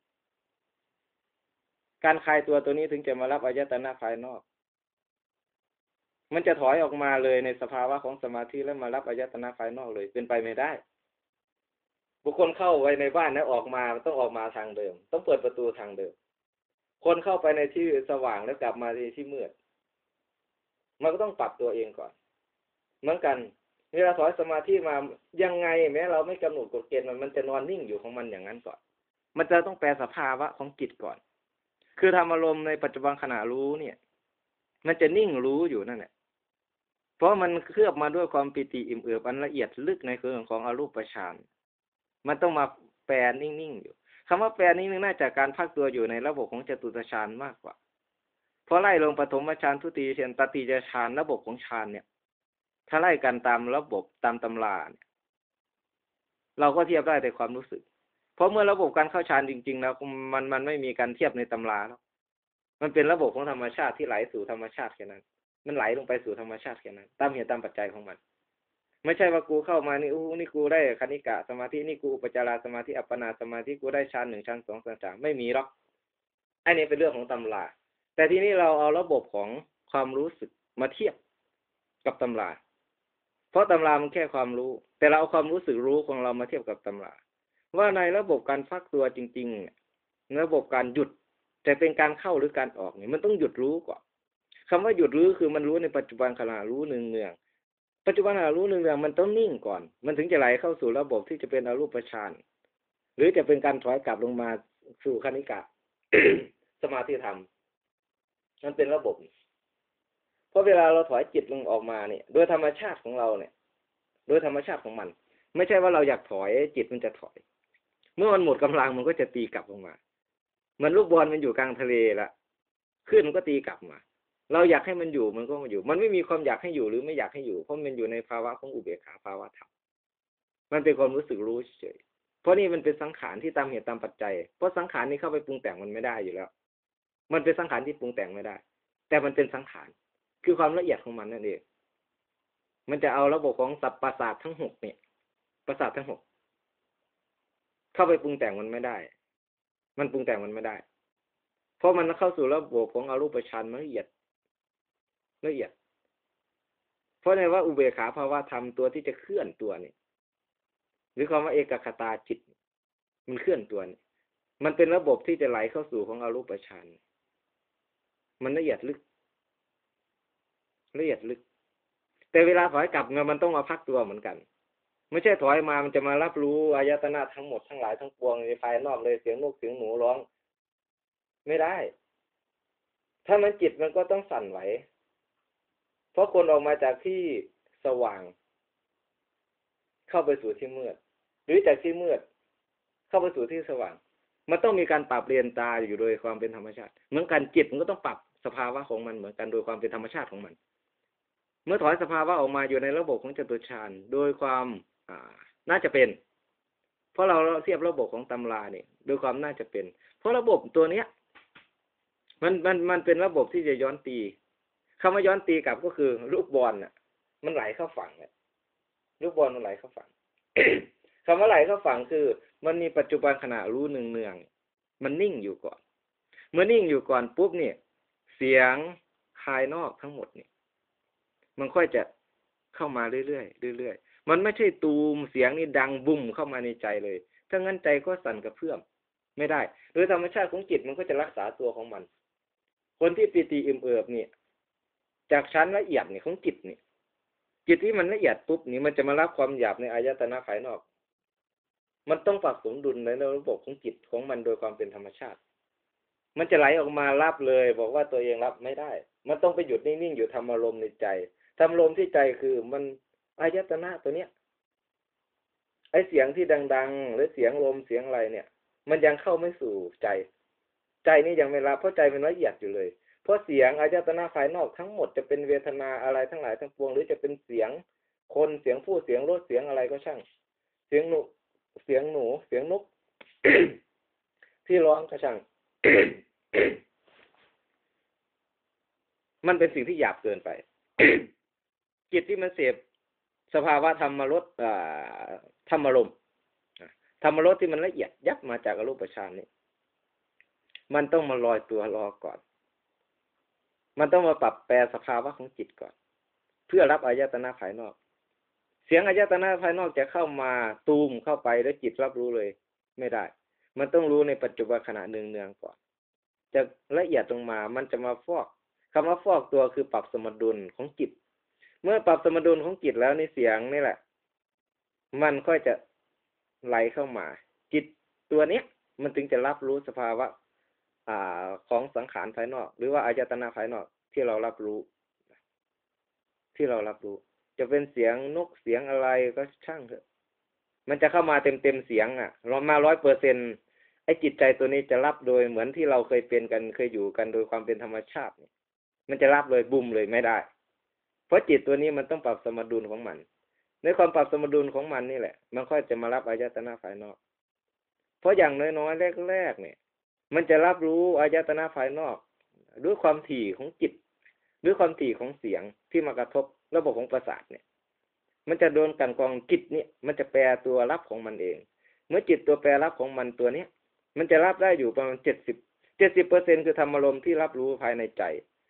การคลายตัวนี้ถึงจะมารับอายตนะภายนอกมันจะถอยออกมาเลยในสภาวะของสมาธิแล้วมารับอายตนะภายนอกเลยเป็นไปไม่ได้บุคคลเข้าไว้ในบ้านแล้วออกมาต้องออกมาทางเดิมต้องเปิดประตูทางเดิมคนเข้าไปในที่สว่างแล้วกลับมาที่มืดมันก็ต้องปรับตัวเองก่อนเหมือนกันเวลาถอยสมาธิมายังไงแม้เราไม่กำหนดกฎเกณฑ์มันจะนอนนิ่งอยู่ของมันอย่างนั้นก่อนมันจะต้องแปลสภาวะของจิตก่อนคือธรรมอารมณ์ในปัจจุบันขณะรู้เนี่ยมันจะนิ่งรู้อยู่นั่นแหละเพราะมันเคลือบมาด้วยความปิติอิ่มเอิบอันละเอียดลึกในเรื่องของอรูปฌานมันต้องมาแปลนิ่งๆอยู่คำว่าแปลนิ่งๆน่าจะการพักตัวอยู่ในระบบของจตุตฌานมากกว่าเพราะไล่ลงปฐมฌานทุติยฌานตติยฌานระบบของฌานเนี่ยถ้าไล่กันตามระบบตามตำราเนี่ยเราก็เทียบได้แต่ความรู้สึกเพราะเมื่อระบบการเข้าฌานจริงๆแล้วมันไม่มีการเทียบในตำราแล้วมันเป็นระบบของธรรมชาติที่ไหลสู่ธรรมชาติแค่นั้นมันไหลลงไปสู่ธรรมชาติแค่นั้นตามเหตุตามปัจจัยของมันไม่ใช่ว่ากูเข้ามานี่นี่กูได้คณิกะสมาธินี่กูอุปจารสมาธิอัปปนาสมาธิกูได้ฌาน1ฌาน2ฌาน3ไม่มีหรอกอันนี้เป็นเรื่องของตำราแต่ที่นี้เราเอาระบบของความรู้สึกมาเทียบกับตำราเพราะตำรามันแค่ความรู้แต่เราเอาความรู้สึกรู้ของเรามาเทียบกับตำราว่าในระบบการฟักตัวจริงๆระบบการหยุดแต่เป็นการเข้าหรือการออกนี่มันต้องหยุดรู้ก่อนคำว่าหยุดรู้คือมันรู้ในปัจจุบันขณะรู้เนืองๆปัจจุบันขณะรู้เนืองๆมันต้องนิ่งก่อนมันถึงจะไหลเข้าสู่ระบบที่จะเป็นอรูปฌานหรือจะเป็นการถอยกลับลงมาสู่คณิกะ สมาธิธรรมมันเป็นระบบเพราะเวลาเราถอยจิตลงออกมาเนี่ยโดยธรรมชาติของเราเนี่ยโดยธรรมชาติของมันไม่ใช่ว่าเราอยากถอยจิตมันจะถอยเมื่อมันหมดกำลังมันก็จะตีกลับลงมามันลูกบอลมันอยู่กลางทะเลละขึ้นมันก็ตีกลับมาเราอยากให้มันอยู่มันก็มาอยู่มันไม่มีความอยากให้อยู่หรือไม่อยากให้อยู่เพราะมันอยู่ในภาวะของอุเบกขาภาวะธรรมมันเป็นความรู้สึกรู้เฉยเพราะนี่มันเป็นสังขารที่ตามเหตุตามปัจจัยเพราะสังขารนี้เข้าไปปรุงแต่งมันไม่ได้อยู่แล้วมันเป็นสังขารที่ปรุงแต่งไม่ได้แต่มันเป็นสังขารคือความละเอียดของมันนั่นเองมันจะเอาระบบของสัพประสาททั้ง6เนี่ยประสาททั้ง6เข้าไปปรุงแต่งมันไม่ได้มันปรุงแต่งมันไม่ได้เพราะมันเข้าสู่ระบบของอรูปฌานละเอียดเพราะในว่าอุเบกขาภาวะธรรมตัวที่จะเคลื่อนตัวนี่หรือคำว่าเอกคตาจิตมันเคลื่อนตัวนี่มันเป็นระบบที่จะไหลเข้าสู่ของอรูปฌานมันละเอียดลึกแต่เวลาถอยกลับมันต้องมาพักตัวเหมือนกันไม่ใช่ถอยมามันจะมารับรู้อายตนะทั้งหมดทั้งหลายทั้งปวงในภายนอกเลยเสียงนกเสียงหนูร้องไม่ได้ถ้ามันจิตมันก็ต้องสั่นไหวเพราะคนออกมาจากที่สว่างเข้าไปสู่ที่มืดหรือจากที่มืดเข้าไปสู่ที่สว่างมันต้องมีการปรับเรียนตาอยู่โดยความเป็นธรรมชาติเหมือนกันจิตมันก็ต้องปรับสภาวะของมันเหมือนกันโดยความเป็นธรรมชาติของมันเมื่อถอยสภาวะออกมาอยู่ในระบบของจตุฌานโดยความอ่าน่าจะเป็นเพราะเราเทียบระบบของตำราเนี่ยโดยความน่าจะเป็นเพราะระบบตัวเนี้ยมันเป็นระบบที่จะย้อนตีคำว่าย้อนตีกลับก็คือลูกบอลน่ะมันไหลเข้าฝั่งเนี่ยลูกบอลมันไหลเข้าฝั่ง คำว่าไหลเข้าฝั่งคือมันมีปัจจุบันขณะรู้เนืองๆมันนิ่งอยู่ก่อนเมื่อนิ่งอยู่ก่อนปุ๊บเนี่ยเสียงภายนอกทั้งหมดเนี่ยมันค่อยจะเข้ามาเรื่อยๆเรื่อยๆมันไม่ใช่ตูมเสียงนี่ดังบุ้มเข้ามาในใจเลยถ้างั้นใจก็สั่นกระเพื่อมไม่ได้โดยธรรมชาติของจิตมันก็จะรักษาตัวของมันคนที่ปีติอิ่มเอิบเนี่ยจากชั้นละเอียดเนี่ยของจิตเนี่ยจิตที่มันละเอียดปุ๊บนี่มันจะมารับความหยาบในอายตนะภายนอกมันต้องปรับสมดุลในระบบของจิตของมันโดยความเป็นธรรมชาติมันจะไหลออกมารับเลยบอกว่าตัวเองรับไม่ได้มันต้องไปหยุดนิ่งๆอยู่ทำอารมณ์ในใจทำอารมณ์ที่ใจคือมันอายตนะตัวเนี้ยไอเสียงที่ดังๆหรือเสียงลมเสียงอะไรเนี่ยมันยังเข้าไม่สู่ใจใจนี่ยังไม่รับเพราะใจมันละเอียดอยู่เลยเพราะเสียงอายตนะภายนอกทั้งหมดจะเป็นเวทนาอะไรทั้งหลายทั้งปวงหรือจะเป็นเสียงคนเสียงผู้เสียงรถเสียงอะไรก็ช่างเสียงหนูเสียงหนูเสียงนก ที่ร้องก็ช่าง มันเป็นสิ่งที่หยาบเกินไป จิตที่มันเสพสภาวะธรรมรสธรรมารมณ์ธรรมรสที่มันละเอียดยับมาจากอรูปฌานนี่มันต้องมาลอยตัวรอก่อนมันต้องมาปรับแปลสภาวะของจิตก่อนเพื่อรับอายตนะภายนอกเสียงอายตนะภายนอกจะเข้ามาตูมเข้าไปแล้วจิตรับรู้เลยไม่ได้มันต้องรู้ในปัจจุบันขณะเนืองๆก่อนจะละเอียดลงมามันจะมาฟอกคำว่าฟอกตัวคือปรับสมดุลของจิตเมื่อปรับสมดุลของจิตแล้วในเสียงนี่แหละมันค่อยจะไหลเข้ามาจิตตัวนี้มันถึงจะรับรู้สภาวะของสังขารภายนอกหรือว่าอายตนะภายนอกที่เรารับรู้จะเป็นเสียงนกเสียงอะไรก็ช่างเถอะมันจะเข้ามาเต็มเสียงเรามา100%ไอ้จิตใจตัวนี้จะรับโดยเหมือนที่เราเคยเป็นกันเคยอยู่กันโดยความเป็นธรรมชาติมันจะรับเลยบุ้มเลยไม่ได้เพราะจิตตัวนี้มันต้องปรับสมดุลของมันในความปรับสมดุลของมันนี่แหละมันค่อยจะมารับอายตนะภายนอกเพราะอย่างน้อยๆแรกๆเนี่ยมันจะรับรู้อายตนะภายนอกด้วยความถี่ของจิตด้วยความถี่ของเสียงที่มากระทบระบบของประสาทเนี่ยมันจะโดนกันกรองจิตเนี่ยมันจะแปลตัวรับของมันเองเมื่อจิตตัวแปรรับของมันตัวนี้มันจะรับได้อยู่ประมาณ70%คือธรรมอารมณ์ที่รับรู้ภายในใจ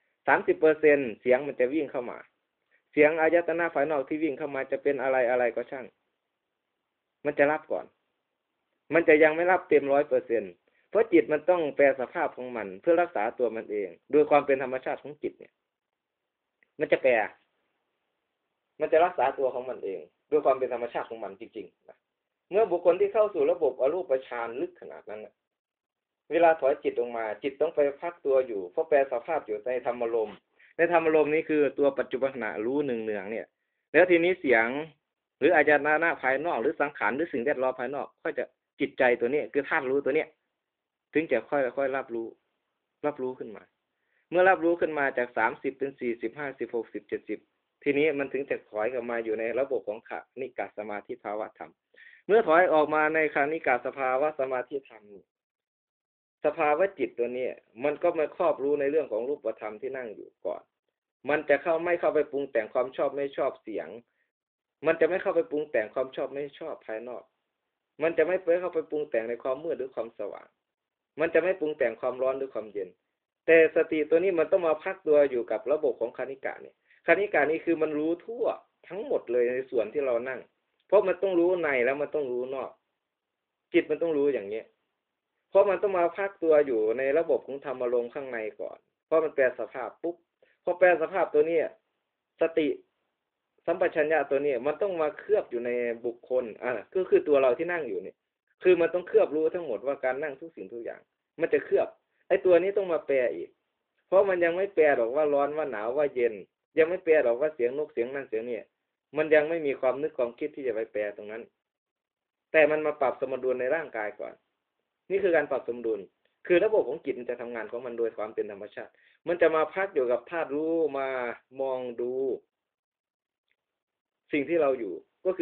30%เสียงมันจะวิ่งเข้ามาเสียงอายตนะภายนอกที่วิ่งเข้ามาจะเป็นอะไรก็ช่างมันจะรับก่อนมันจะยังไม่รับเต็ม100%เพราะจิตมันต้องแปลสภาพของมันเพื่อรักษาตัวมันเองโดยความเป็นธรรมชาติของจิตเนี่ยมันจะแปลมันจะรักษาตัวของมันเองด้วยความเป็นธรรมชาติของมันจริงๆนะเมื่อบุคคลที่เข้าสู่ระบบอรูปฌานลึกขนาดนั้นนะเวลาถอยจิตลงมาจิตต้องไปพักตัวอยู่เพราะแปลสภาพอยู่ในธรรมารมณ์ในธรรมารมณ์นี้คือตัวปัจจุบันขณะรู้เนืองๆเนี่ยแล้วทีนี้เสียงหรืออายตนะภายนอกหรือสังขารหรือสิ่งแวดล้อมภายนอกก็จะจิตใจตัวนี้คือธาตุรู้ตัวเนี้ยถึงจะค่อยรับรู้ขึ้นมาเมื่อรับรู้ขึ้นมาจาก30เป็น40 50 60 70ทีนี้มันถึงจะถอยกลับมาอยู่ในระบบของขันิกาสมาธิภาวะธรรมเมื่อถอยออกมาในขันิกาสภาวะสมาธิธรรมสภาวะจิตตัวนี้มันก็มาครอบรู้ในเรื่องของรูปธรรมที่นั่งอยู่ก่อนมันจะไม่เข้าไปปรุงแต่งความชอบไม่ชอบเสียงมันจะไม่เข้าไปปรุงแต่งความชอบไม่ชอบภายนอกมันจะไม่เข้าไปปรุงแต่งในความมืดหรือความสว่างมันจะไม่ปรุงแต่งความร้อนหรือความเย็นแต่สติตัวนี้มันต้องมาพักตัวอยู่กับระบบของคณิกะเนี่ยคณิกะนี่คือมันรู้ทั่วทั้งหมดเลยในส่วนที่เรานั่งเพราะมันต้องรู้ในแล้วมันต้องรู้นอกจิตมันต้องรู้อย่างนี้เพราะมันต้องมาพักตัวอยู่ในระบบของธรรมารมณ์ข้างในก่อนเพราะมันแปลสภาพปุ๊บพอแปลสภาพตัวนี้สติสัมปชัญญะตัวนี้มันต้องมาเคลือบอยู่ในบุคคลก็คือตัวเราที่นั่งอยู่นี่คือมันต้องเคลือบรู้ทั้งหมดว่าการนั่งทุกสิ่งทุกอย่างมันจะเคลือบไอ้ตัวนี้ต้องมาแปลอีกเพราะมันยังไม่แปลหรอกว่าร้อนว่าหนาวว่าเย็นยังไม่แปลหรอกว่าเสียงนกเสียงนั่นเสียงนี่มันยังไม่มีความนึกความคิดที่จะไปแปลตรงนั้นแต่มันมาปรับสมดุลในร่างกายก่อนนี่คือการปรับสมดุลคือระบบของจิตมันจะทำงานของมันโดยความเป็นธรรมชาติมันจะมาพักอยู่กับธาตุรู้มามองดูสิ่งที่เราอยู่ก็คือ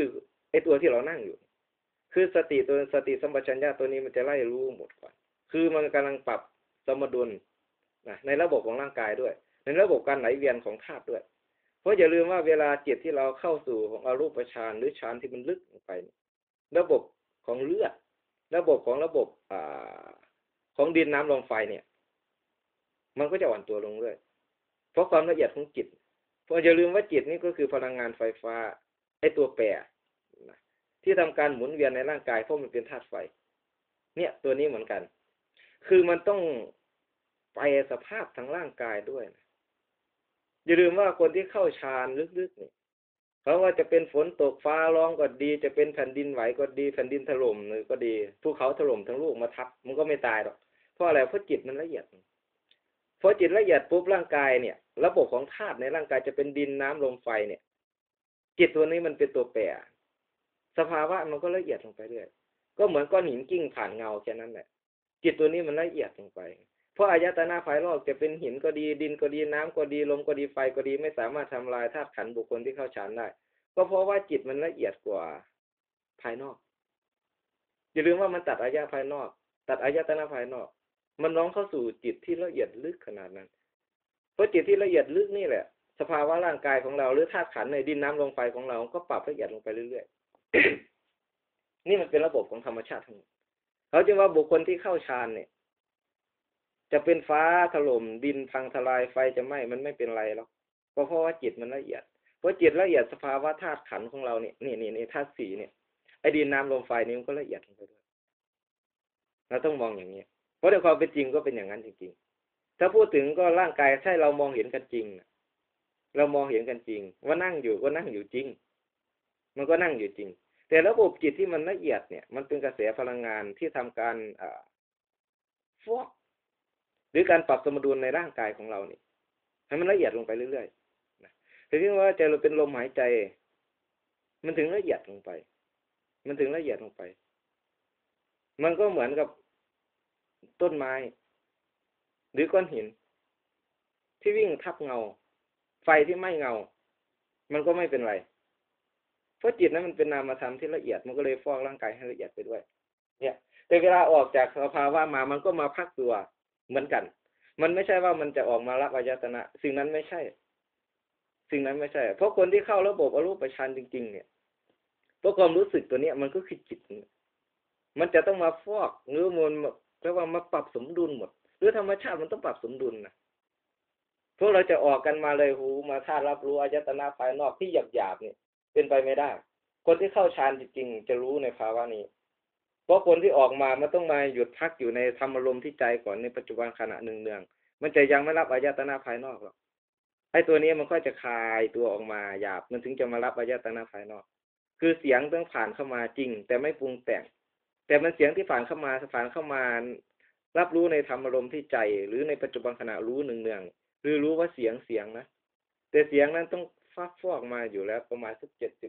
ไอ้ตัวที่เรานั่งอยู่คือสติสัมปชัญญะตัวนี้มันจะไล่รู้หมดก่อนคือมันกำลังปรับสมดุลนะในระบบของร่างกายด้วยในระบบการไหลเวียนของธาตุด้วยเพราะอย่าลืมว่าเวลาจิตที่เราเข้าสู่ของอรูปฌานหรือฌานที่มันลึกลงไประบบของเลือดระบบของดินน้ำลมไฟเนี่ยมันก็จะอ่อนตัวลงด้วยเพราะความละเอียดของจิตเพราะอย่าลืมว่าจิตนี่ก็คือพลังงานไฟฟ้าไอ้ตัวแปรที่ทำการหมุนเวียนในร่างกายเพราะมันเป็นธาตุไฟเนี่ยตัวนี้เหมือนกันคือมันต้องไปสภาพทางร่างกายด้วยนะอย่าลืมว่าคนที่เข้าฌานลึกๆนี่เพราะว่าจะเป็นฝนตกฟ้าร้องก็ดีจะเป็นแผ่นดินไหวก็ดีแผ่นดินถล่มเลยก็ดีภูเขาถล่มทั้งลูกมาทับมันก็ไม่ตายหรอกเพราะอะไรเพราะจิตมันละเอียดพอจิตละเอียดปุ๊บร่างกายเนี่ยระบบของธาตุในร่างกายจะเป็นดินน้ำลมไฟเนี่ยจิตตัวนี้มันเป็นตัวแปรสภาวะมันก็ละเอียดลงไปเรื่อยก็เหมือนก้อนหินกิ้งผ่านเงาแค่นั้นแหละจิตตัวนี้มันละเอียดลงไปเพราะอายตนะภายนอกจะเป็นหินก็ดีดินก็ดีน้ำก็ดีลมก็ดีไฟก็ดีไม่สามารถทำลายธาตุขันธ์บุคคลที่เข้าฌานได้ก็เพราะว่าจิตมันละเอียดกว่าภายนอกอย่าลืมว่ามันตัดอายะภายนอกตัดอายตนะภายนอกมันน้องเข้าสู่จิตที่ละเอียดลึกขนาดนั้นเพราะจิตที่ละเอียดลึกนี่แหละสภาวะร่างกายของเราหรือธาตุขันธ์ในดินน้ำลมไฟของเราก็ปรับละเอียดลงไปเรื่อยๆ นี่มันเป็นระบบของธรรมชาติทั้งหมดเขาจึงว่าบุคคลที่เข้าฌานเนี่ยจะเป็นฟ้าถล่มดินพังทลายไฟจะไหม้มันไม่เป็นไรหรอกเพราะว่าจิตมันละเอียดเพราะจิตละเอียดสภาวะธาตุขันธ์ของเราเนี่ยนี่ธาตุสีเนี่ยไอ้ดินน้ำลมไฟนี่มันก็ละเอียดลงไปด้วยเราต้องมองอย่างนี้เพราะในความเป็นจริงก็เป็นอย่างนั้นจริงๆถ้าพูดถึงก็ร่างกายใช่เรามองเห็นกันจริงเรามองเห็นกันจริงว่านั่งอยู่ก็นั่งอยู่จริงมันก็นั่งอยู่จริงแต่ระบบจิตที่มันละเอียดเนี่ยมันเป็นกระแสพลังงานที่ทำการฟอกหรือการปรับสมดุลในร่างกายของเราเนี่ยให้มันละเอียดลงไปเรื่อยๆนะถึงว่าใจเราเป็นลมหายใจมันถึงละเอียดลงไปมันถึงละเอียดลงไปมันก็เหมือนกับต้นไม้หรือก้อนหินที่วิ่งทับเงาไฟที่ไหม้เงามันก็ไม่เป็นไรเพราะจิตนั้นมันเป็นนามธรรมที่ละเอียดมันก็เลยฟอกร่างกายให้ละเอียดไปด้วยเนี่ยแต่เวลาออกจากสภาวะมามันก็มาพักตัวเหมือนกันมันไม่ใช่ว่ามันจะออกมารับอายตนะสิ่งนั้นไม่ใช่เพราะคนที่เข้าระบบอรูปฌานจริงๆเนี่ยเพราะความรู้สึกตัวเนี้ยมันก็คือจิตมันจะต้องมาฟอกหรือมันแปลว่ามาปรับสมดุลหมดหรือธรรมชาติมันต้องปรับสมดุลนะพวกเราจะออกกันมาเลยหูมาธาตุรับรู้อายตนะภายนอกที่หยาบๆเนี่ยเป็นไปไม่ได้คนที่เข้าฌานจริงๆจะรู้ในภาวะนี้เพราะคนที่ออกมามันต้องมาหยุดพักอยู่ในธรรมอารมณ์ที่ใจก่อนในปัจจุบันขณะเนืองๆมันจะยังไม่รับอายตนะภายนอกหรอกไอ้ตัวนี้มันก็จะคลายตัวออกมาหยาบมันถึงจะมารับอายตนะภายนอกคือเสียงต้องผ่านเข้ามาจริงแต่ไม่ปรุงแต่งแต่มันเสียงที่ผ่านเข้ามารับรู้ในธรรมอารมณ์ที่ใจหรือในปัจจุบันขณะรู้เนืองๆหรือรู้ว่าเสียงนะแต่เสียงนั้นต้องฟักฟอกมาอยู่แล้วประมาณสัก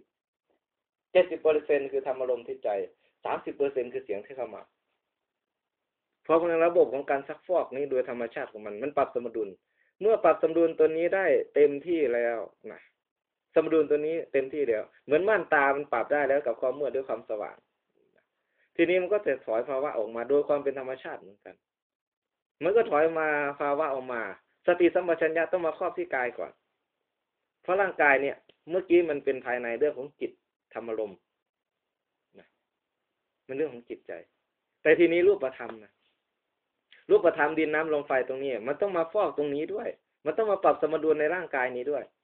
70%คือธรรมอารมณ์ที่ใจ30%คือเสียงที่เข้ามาเพราะในระบบของการซักฟอกนี้โดยธรรมชาติของมันปรับสมดุลเมื่อปรับสมดุลตัวนี้ได้เต็มที่แล้วนะสมดุลตัวนี้เต็มที่แล้วเหมือนม่านตามันปรับได้แล้วกับความมืดด้วยความสว่างทีนี้มันก็จะถอยภาวะออกมาโดยความเป็นธรรมชาติเหมือนกันมันก็ถอยมาภาวะออกมาสติสัมปชัญญะต้องมาครอบที่กายก่อนเพราะร่างกายเนี่ยเมื่อกี้มันเป็นภายในเรื่องของจิตธรรมอารมณ์นะมันเรื่องของจิตใจแต่ทีนี้รูปธรรมนะรูปธรรมดินน้ำลมไฟตรงนี้มันต้องมาฟอกตรงนี้ด้วยมันต้องมาปรับสมดุลในร่างกายนี้ด้วย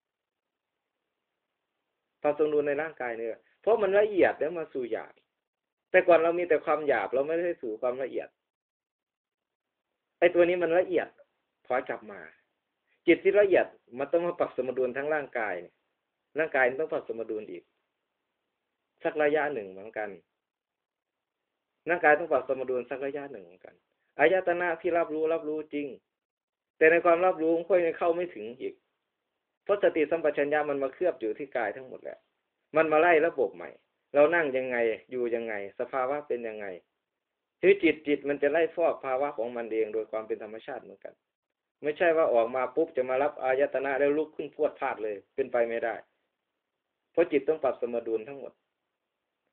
ปรับสมดุลในร่างกายเนี่ยเพราะมันละเอียดแล้วมาสู่หยาบแต่ก่อนเรามีแต่ความหยาบเราไม่ได้สู่ความละเอียดไอ้ตัวนี้มันละเอียดถอยกลับมาจิตที่ละเอียดมันต้องมาปรับสมดุลทั้งร่างกายร่างกายต้องปรับสมดุลอีกสักระยะหนึ่งเหมือนกันร่างกายต้องปรับสมดุลสักระยะหนึ่งเหมือนกันอายตนะที่รับรู้จริงแต่ในความรับรู้ค่อยเข้าไม่ถึงอีกเพราะสติสัมปชัญญะมันมาเคลือบอยู่ที่กายทั้งหมดแหละมันมาไล่ระบบใหม่เรานั่งยังไงอยู่ยังไงสภาวะเป็นยังไงคือจิตมันจะไล่ฟอกภาวะของมันเองโดยความเป็นธรรมชาติเหมือนกันไม่ใช่ว่าออกมาปุ๊บจะมารับอายตนะแล้วลุกขึ้นพรวดพลาดเลยเป็นไปไม่ได้เพราะจิตต้องปรับสมดุลทั้งหมด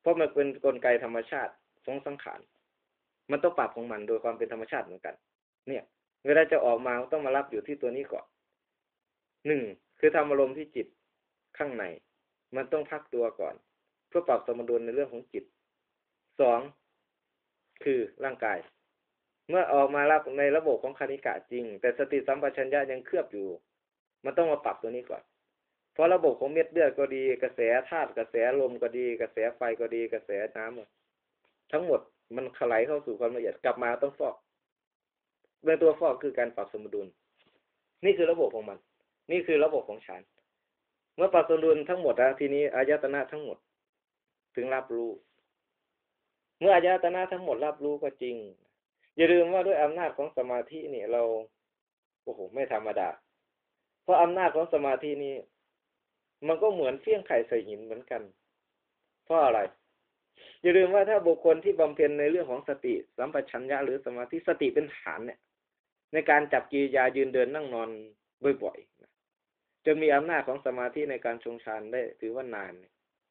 เพราะมันเป็นกลไกธรรมชาติของสังขารมันต้องปรับของมันโดยความเป็นธรรมชาติเหมือนกันเนี่ยเวลาจะออกมาต้องมารับอยู่ที่ตัวนี้ก่อนหนึ่งคือทำอารมณ์ที่จิตข้างในมันต้องพักตัวก่อนเพื่อปรับสมดุลในเรื่องของจิตสองคือร่างกายเมื่อออกมารับในระบบของคณิกะจริงแต่สติสัมปชัญญะยังเคลือบอยู่มันต้องมาปรับตัวนี้ก่อนเพราะระบบของเม็ดเลือดก็ดีกระแสธาตุกระแสลมก็ดีกระแสไฟก็ดีกระแสน้ำทั้งหมดมันไหลเข้าสู่ความละเอียดกลับมาต้องฟอกในตัวฟอกคือการปรับสมดุลนี่คือระบบของมันนี่คือระบบของฌานเมื่อปรับสมดุลทั้งหมดแล้วทีนี้อายตนะทั้งหมดถึงรับรู้เมื่ออายตนะทั้งหมดรับรู้ก็จริงอย่าลืมว่าด้วยอำนาจของสมาธินี่เราโอ้โหไม่ธรรมดาเพราะอำนาจของสมาธินี้มันก็เหมือนเฟี้ยงไข่ใส่หินเหมือนกันเพราะอะไรอย่าลืมว่าถ้าบุคคลที่บำเพ็ญในเรื่องของสติสัมปชัญญะหรือสมาธิสติเป็นฐานเนี่ยในการจับกิริยายืนเดินนั่งนอนบ่อยๆจนมีอำนาจของสมาธิในการทรงฌานได้ถือว่านาน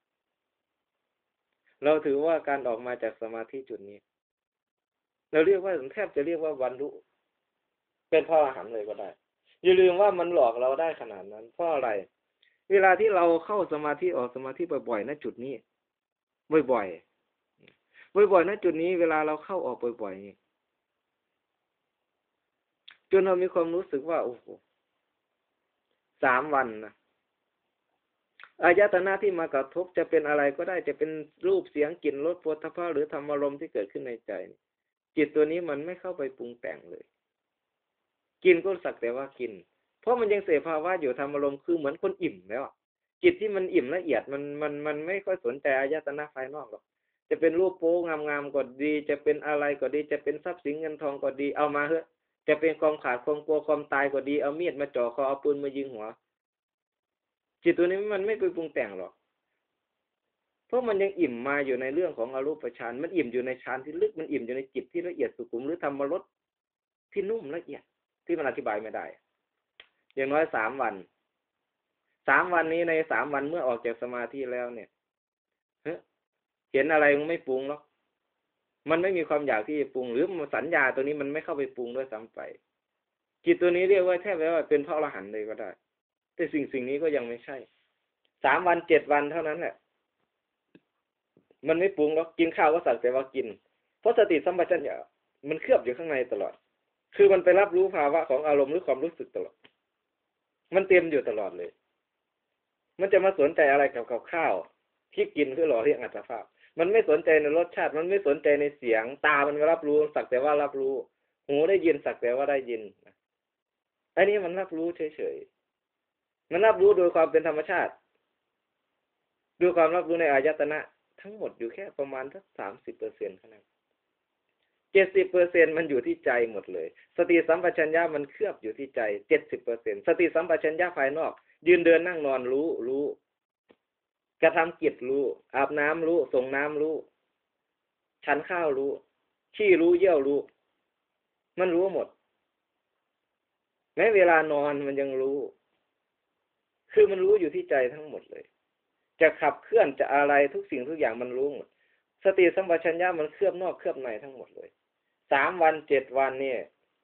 เราถือว่าการออกมาจากสมาธิจุดนี้เราเรียกว่าแทบจะเรียกว่าบรรลุเป็นพระอรหันต์เลยก็ได้อย่าลืมว่ามันหลอกเราได้ขนาดนั้นเพราะอะไรเวลาที่เราเข้าสมาธิออกสมาธิบ่อยๆณจุดนี้บ่อยๆณจุดนี้เวลาเราเข้าออกบ่อยๆจนเรามีความรู้สึกว่าโอ้โห3 วันนะอายตนะที่มากระทบจะเป็นอะไรก็ได้จะเป็นรูปเสียงกลิ่นรสโผฏฐัพพะหรือธรรมารมณ์ที่เกิดขึ้นในใจจิตตัวนี้มันไม่เข้าไปปรุงแต่งเลยกินก็สักแต่ว่ากินเพราะมันยังเสพภาวะอยู่ธรรมารมณ์คือเหมือนคนอิ่มแล้วจิตที่มันอิ่มละเอียดมันไม่ค่อยสนใจอายตนะภายนอกหรอกจะเป็นรูปโป๊งามๆก็ดีจะเป็นอะไรก็ดีจะเป็นทรัพย์สินเงินทองก็ดีเอามาเถอะจะเป็นความขาดความกลัวความตายก็ดีเอามีดมาจ่อคอเอาปืนมายิงหัวจิตตัวนี้มันไม่ไปปรุงแต่งหรอกเพราะมันยังอิ่มมาอยู่ในเรื่องของอรูปฌานมันอิ่มอยู่ในฌานที่ลึกมันอิ่มอยู่ในจิตที่ละเอียดสุขุมหรือธรรมรสที่นุ่มละเอียดที่มันอธิบายไม่ได้อย่างน้อย3 วันนี้ใน3 วันเมื่อออกจากสมาธิแล้วเนี่ยเห็นอะไรมันไม่ปรุงหรอกมันไม่มีความอยากที่จะปรุงหรือสัญญาตัวนี้มันไม่เข้าไปปรุงด้วยซ้ำไปจิตตัวนี้เรียกว่าแทบจะว่าเป็นพระอรหันต์เลยก็ได้แต่สิ่งนี้ก็ยังไม่ใช่3 วัน7 วันเท่านั้นแหละมันไม่ปรุงหรอกกินข้าวก็สักแต่ว่ากินเพราะสติสัมปชัญญะมันเคลือบอยู่ข้างในตลอดคือมันไปรับรู้ภาวะของอารมณ์หรือความรู้สึกตลอดมันเต็มอยู่ตลอดเลยมันจะมาสนใจอะไรกับข้าวที่กินเพื่อหล่อเลี้ยงอัตภาพมันไม่สนใจในรสชาติมันไม่สนใจในเสียงตามันก็รับรู้สักแต่ว่ารับรู้หูได้ยินสักแต่ว่าได้ยินอันนี้มันรับรู้เฉยๆมันรับรู้โดยความเป็นธรรมชาติดูความรับรู้ในอายตนะทั้งหมดอยู่แค่ประมาณสัก30%เท่านั้น70%มันอยู่ที่ใจหมดเลยสติสัมปชัญญะมันเคลือบอยู่ที่ใจ70%สติสัมปชัญญะภายนอกยืนเดินนั่งนอนรู้กระทำกิจรู้อาบน้ำรู้ส่งน้ำรู้ฉันข้าวรู้ขี้รู้เยี่ยวรู้มันรู้หมดแม้เวลานอนมันยังรู้คือมันรู้อยู่ที่ใจทั้งหมดเลยจะขับเคลื่อนจะอะไรทุกสิ่งทุกอย่างมันรู้หมดสติสัมปชัญญะมันเคลือบนอกเคลือบในทั้งหมดเลย3 วัน7 วันเนี่ย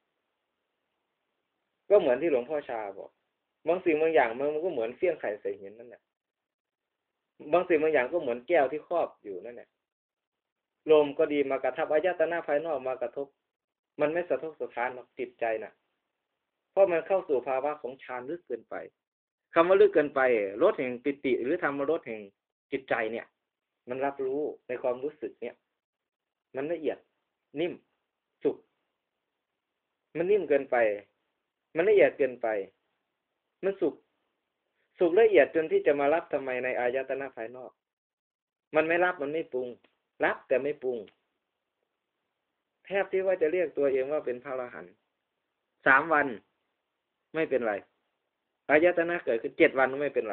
ก็เหมือนที่หลวงพ่อชาบอกบางสิ่งบางอย่างมันก็เหมือนเฟี้ยงไข่ใส่หินนั่นแหละบางสิ่งบางอย่างก็เหมือนแก้วที่ครอบอยู่นั่นแหละลมก็ดีมากระทบอายตนะภายนอกมากระทบมันไม่สะทกสะท้านหรอกจิตใจน่ะเพราะมันเข้าสู่ภาวะของฌานลึกเกินไปคำว่าลึกเกินไปรสแห่งปิติหรือธรรมรสแห่งจิตใจเนี่ยมันรับรู้ในความรู้สึกเนี่ยมันละเอียดนิ่มสุขมันนิ่มเกินไปมันละเอียดเกินไปมันสุขละเอียดจนที่จะมารับทำไมในอายตนะภายนอกมันไม่รับมันไม่ปรุงรับแต่ไม่ปรุงแทบที่ว่าจะเรียกตัวเองว่าเป็นพระอรหันต์3 วันไม่เป็นไรอายตนะเกิดขึ้น7 วันก็ไม่เป็นไร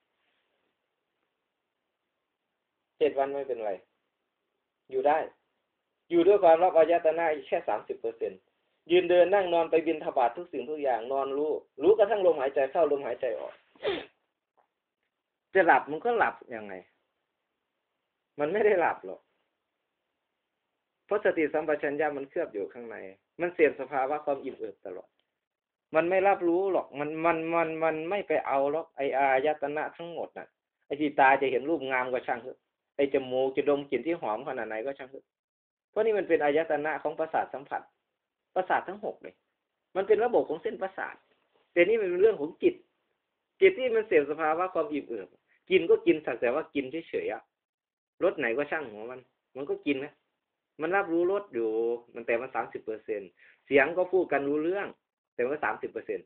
7 วันไม่เป็นไรอยู่ได้อยู่ด้วยความรับอายตนะแค่30%ยืนเดินนั่งนอนไปบิณฑบาตทุกสิ่งทุกอย่างนอนรู้กระทั่งลมหายใจเข้าลมหายใจออกจะหลับมันก็หลับยังไงมันไม่ได้หลับหรอกเพราะสติสัมปชัญญะมันเคลือบอยู่ข้างในมันเสพสภาวะความอิ่มเอิบตลอดมันไม่รับรู้หรอกมันไม่ไปเอาหรอกไออายตนะทั้งหมดน่ะไอที่ตาจะเห็นรูปงามก็ช่างเถอะไอจมูกจะดมกลิ่นที่หอมขนาดไหนก็ช่างเถอะเพราะนี่มันเป็นอายตนะของประสาทสัมผัสประสาททั้งหกเลยมันเป็นระบบของเส้นประสาทแต่นี่มันเป็นเรื่องของจิตจิตที่มันเสพสภาวะความอิ่มเอิบกินก็กินสักแต่ว่ากินเฉยๆอะรสไหนก็ช่างหัวมันก็กินนะมันรับรู้รสอยู่มันแต่มัน30%เสียงก็พูดกันรู้เรื่องแต่ว่า30%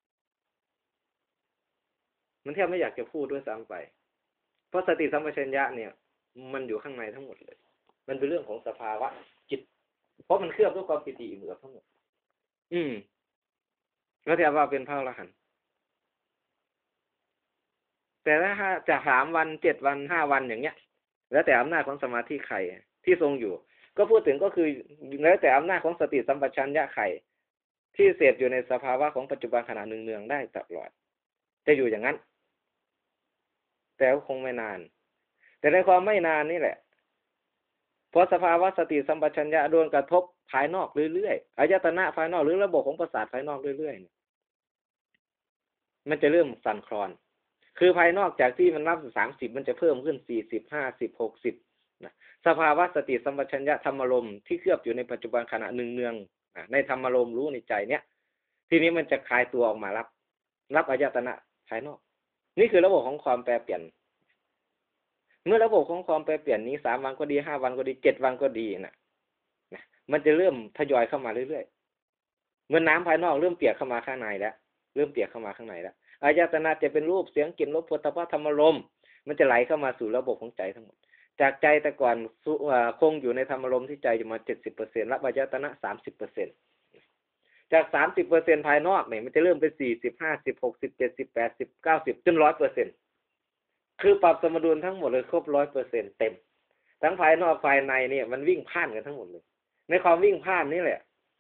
มันแทบไม่อยากจะพูดด้วยซ้ำไปเพราะสติสัมปชัญญะเนี่ยมันอยู่ข้างในทั้งหมดเลยมันเป็นเรื่องของสภาวะจิตเพราะมันเคลือบด้วยความปิติอิ่มเอิบทั้งหมดแล้วแต่ว่าเป็นพระอรหันต์แต่ถ้าจะ3 วัน7 วัน5 วันอย่างเงี้ยแล้วแต่อำนาจของสมาธิใครที่ทรงอยู่ก็พูดถึงก็คือแล้วแต่อำนาจของสติสัมปชัญญะใครที่เสพอยู่ในสภาวะของปัจจุบันขณะเนืองๆได้ตลอดจะอยู่อย่างนั้นแต่ก็คงไม่นานแต่ในความไม่นานนี่แหละเพราะสภาวะสติสัมปชัญญะโดนกระทบภายนอกเรื่อยๆอายตนะภายนอกหรือระบบของประสาทภายนอกเรื่อยๆมันจะเริ่มสั่นคลอนคือภายนอกจากที่มันนับ30มันจะเพิ่มขึ้น40 50 60นะสภาวะสติสัมปชัญญะธรรมารมณ์ที่เคลือบอยู่ในปัจจุบันขณะเนืองๆในธรรมารมณ์รู้ในใจเนี้ยทีนี้มันจะคลายตัวออกมารับอายตนะภายนอกนี่คือระบบของความแปรเปลี่ยนเมื่อระบบของความแปรเปลี่ยนนี้3 วันก็ดี5 วันก็ดี7 วันก็ดีนะมันจะเริ่มทยอยเข้ามาเรื่อยๆเมื่อน้ำภายนอกเริ่มเปียกเข้ามาข้างในแล้วเริ่มเปียกเข้ามาข้างในแล้วอายตนะจะเป็นรูปเสียงกลิ่นรสโผฏฐัพพะธรรมารมณ์มันจะไหลเข้ามาสู่ระบบของใจทั้งหมดจากใจแต่ก่อนคงอยู่ในธรรมารมณ์ที่ใจอยู่มา70%รับอายตนะ30%จาก30%ภายนอกเนี่ยมันจะเริ่มเป็น40 50 60 70 80 90จน100%คือปรับสมดุลทั้งหมดเลยครบ100%เต็มทั้งภายนอกภายในเนี่ยมันวิ่งพ่านกันทั้งหมดเลยในความวิ่งพ่านนี่แหละ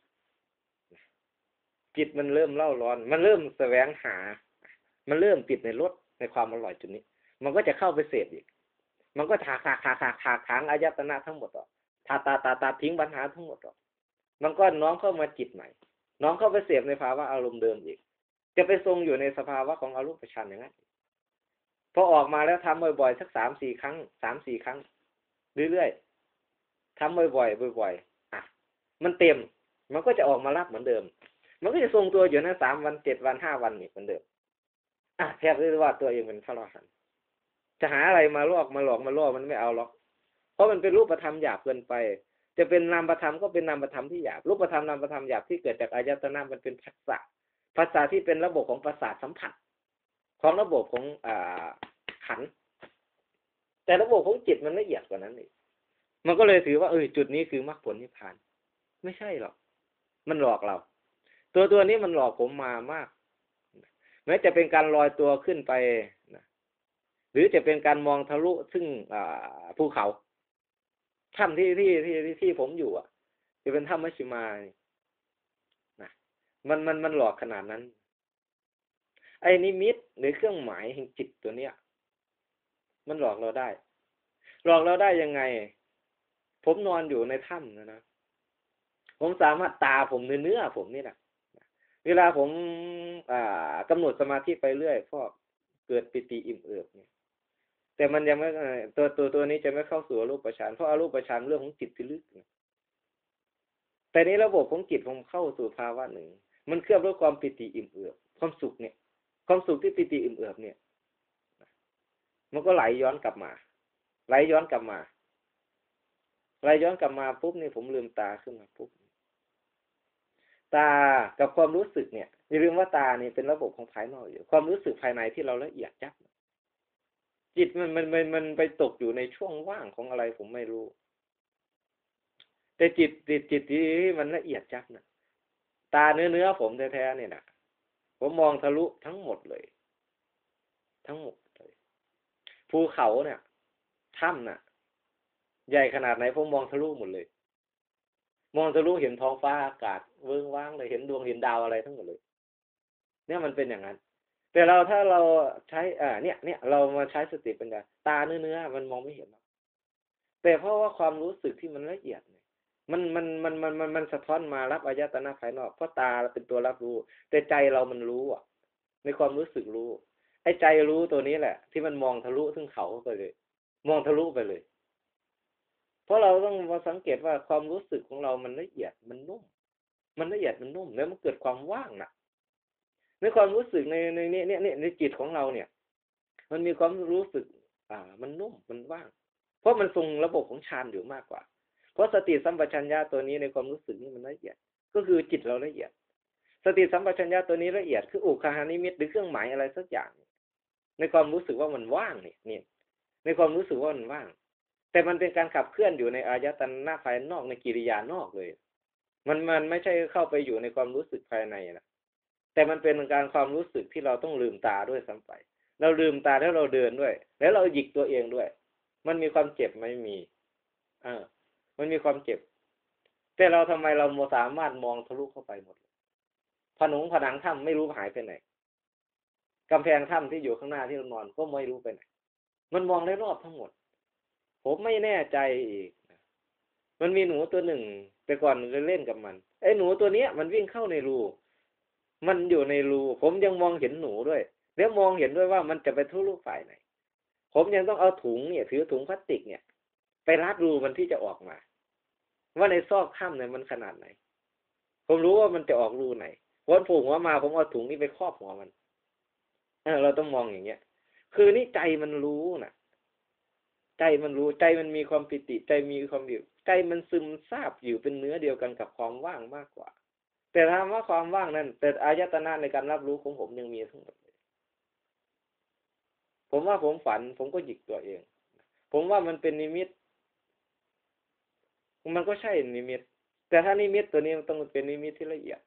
จิตมันเริ่มเล่าร้อนมันเริ่มแสวงหามันเริ่มติดในรสในความอร่อยจุดนี้มันก็จะเข้าไปเสพอีกมันก็ถากถางอายตนะทั้งหมดออกตาทิ้งปัญหาทั้งหมดออกมันก็น้อมเข้ามาจิตใหม่น้อมเข้าไปเสพในภาวะอารมณ์เดิมอีกจะไปทรงอยู่ในสภาวะของอรูปฌานอย่างนั้นพอออกมาแล้วทำบ่อยๆสัก3-4 ครั้ง3-4 ครั้งเรื่อยๆทำบ่อยๆมันเต็มมันก็จะออกมารับเหมือนเดิมมันก็จะทรงตัวอยู่นะ3 วัน7 วัน5 วันนี่เหมือนเดิมแทบจะว่าตัวเองเป็นพระอรหันต์จะหาอะไรมาลอกมาหลอกมาล่อมันไม่เอาหรอกเพราะมันเป็นรูปธรรมหยาบเกินไปจะเป็นนามธรรมก็เป็นนามธรรมที่หยาบรูปธรรมนามธรรมหยาบที่เกิดจากอายตนะมันเป็นภาษาที่เป็นระบบของประสาทสัมผัสของระบบของขันแต่ระบบของจิตมันละเอียดกว่านั้นอีกมันก็เลยถือว่าจุดนี้คือมรรคผลนิพพานไม่ใช่หรอกมันหลอกเราตัวนี้มันหลอกผมมามากแม้จะเป็นการลอยตัวขึ้นไปนะหรือจะเป็นการมองทะลุซึ่งภูเขาถ้ำที่ผมอยู่จะเป็นถ้ำมัชฌิมานะมันหลอกขนาดนั้นไอ้นิมิตหรือเครื่องหมายแห่งจิตตัวเนี้ยมันหลอกเราได้หลอกเราได้ยังไงผมนอนอยู่ในถ้ำนะผมสามารถตาผมเนื้อผมนี่แหละเวลาผมกำหนดสมาธิไปเรื่อยก็เกิดปิติอิ่มเอิบเนี่ยแต่มันยังไม่ตัวนี้จะไม่เข้าสู่อรูปฌานเพราะอรูปฌานเรื่องของจิตที่ลึกแต่นี้ระบบของจิตผมเข้าสู่ภาวะหนึ่งมันเคลือบด้วยความปิติอิ่มเอิบความสุขเนี่ยความสุขที่ปิติอิ่มเอิบเนี่ยมันก็ไหลย้อนกลับมาไหลย้อนกลับมาปุ๊บนี่ผมลืมตาขึ้นมาปุ๊บตากับความรู้สึกเนี่ยอย่าลืมว่าตานี่เป็นระบบของภายนอกอยู่ความรู้สึกภายในที่เราละเอียดยับจิตมันไปตกอยู่ในช่วงว่างของอะไรผมไม่รู้แต่จิตที่มันละเอียดยับนะตาเนื้อผมแท้ๆเนี่ยนะผมมองทะลุทั้งหมดเลยทั้งหมดเลยภูเขาเนี่ยถ้ำน่ะใหญ่ขนาดไหนผมมองทะลุหมดเลยมองทะลุเห็นท้องฟ้าอากาศเวิ้งว้างเลยเห็นดวงเห็นดาวอะไรทั้งหมดเลยเนี่ยมันเป็นอย่างนั้นแต่ถ้าเราใช้เนี่ยเรามาใช้สติปัญญาตาเนื้อมันมองไม่เห็นหรอกแต่เพราะว่าความรู้สึกที่มันละเอียดเนี่ยมันสะท้อนมารับอายตนะภายนอกเพราะตาเป็นตัวรับรู้แต่ใจเรามันรู้อ่ะในความรู้สึกรู้ไอ้ใจรู้ตัวนี้แหละที่มันมองทะลุถึงเขาไปเลยมองทะลุไปเลยเพราะเราต้องมาสังเกตว่าความรู้สึกของเรามันละเอียดมันนุ่มมันละเอียดมันนุ่มแล้วมันเกิดความว่างน่ะในความรู้สึกในในจิตของเราเนี่ยมันมีความรู้สึกมันนุ่มมันว่างเพราะมันทรงระบบของฌานอยู่มากกว่าเพราะสติสัมปชัญญะตัวนี้ในความรู้สึกนี่มันละเอียดก็คือจิตเราละเอียดสติสัมปชัญญะตัวนี้ละเอียดคืออุคหานิมิตหรือเครื่องหมายอะไรสักอย่างในความรู้สึกว่ามันว่างเนี่ยในความรู้สึกว่ามันว่างแต่มันเป็นการขับเคลื่อนอยู่ในอายตนะภายนอกในกิริยานอกเลยมันไม่ใช่เข้าไปอยู่ในความรู้สึกภายในนะแต่มันเป็นการความรู้สึกที่เราต้องลืมตาด้วยซ้ำไปเราลืมตาแล้วเราเดินด้วยแล้วเราหยิกตัวเองด้วยมันมีความเจ็บไหมมีมันมีความเจ็บแต่เราทำไมเราสามารถมองทะลุเข้าไปหมดผนังถ้ำไม่รู้หายไปไหนกำแพงถ้ำที่อยู่ข้างหน้าที่เรานอนก็ไม่รู้ไปไหนมันมองได้รอบทั้งหมดผมไม่แน่ใจอีกมันมีหนูตัวหนึ่งแต่ก่อนเล่นกับมันไอ้หนูตัวเนี้ยมันวิ่งเข้าในรูมันอยู่ในรูผมยังมองเห็นหนูด้วยแล้วมองเห็นด้วยว่ามันจะไปทะลุฝ่ายไหนผมยังต้องเอาถุงเนี่ยถือถุงพลาสติกเนี่ยไปรัดรูมันที่จะออกมาว่าในซอกถ้ำเนี่ยมันขนาดไหนผมรู้ว่ามันจะออกรูไหนวันผูกหัวมาผมเอาถุงนี้ไปครอบหัวมันเราต้องมองอย่างเงี้ยคือนี่ใจมันรู้นะใจมันรู้ใจมันมีความปิติใจมีความอยู่ใจมันซึมซาบอยู่เป็นเนื้อเดียวกันกับความว่างมากกว่าแต่ถามว่าความว่างนั้นแต่อายตนะในการรับรู้ของผมยังมีทั้งหมดผมว่าผมฝันผมก็หยิกตัวเองผมว่ามันเป็นนิมิตมันก็ใช่นิมิตแต่ถ้านิมิตตัวนี้มันต้องเป็นนิมิตที่ละเอียด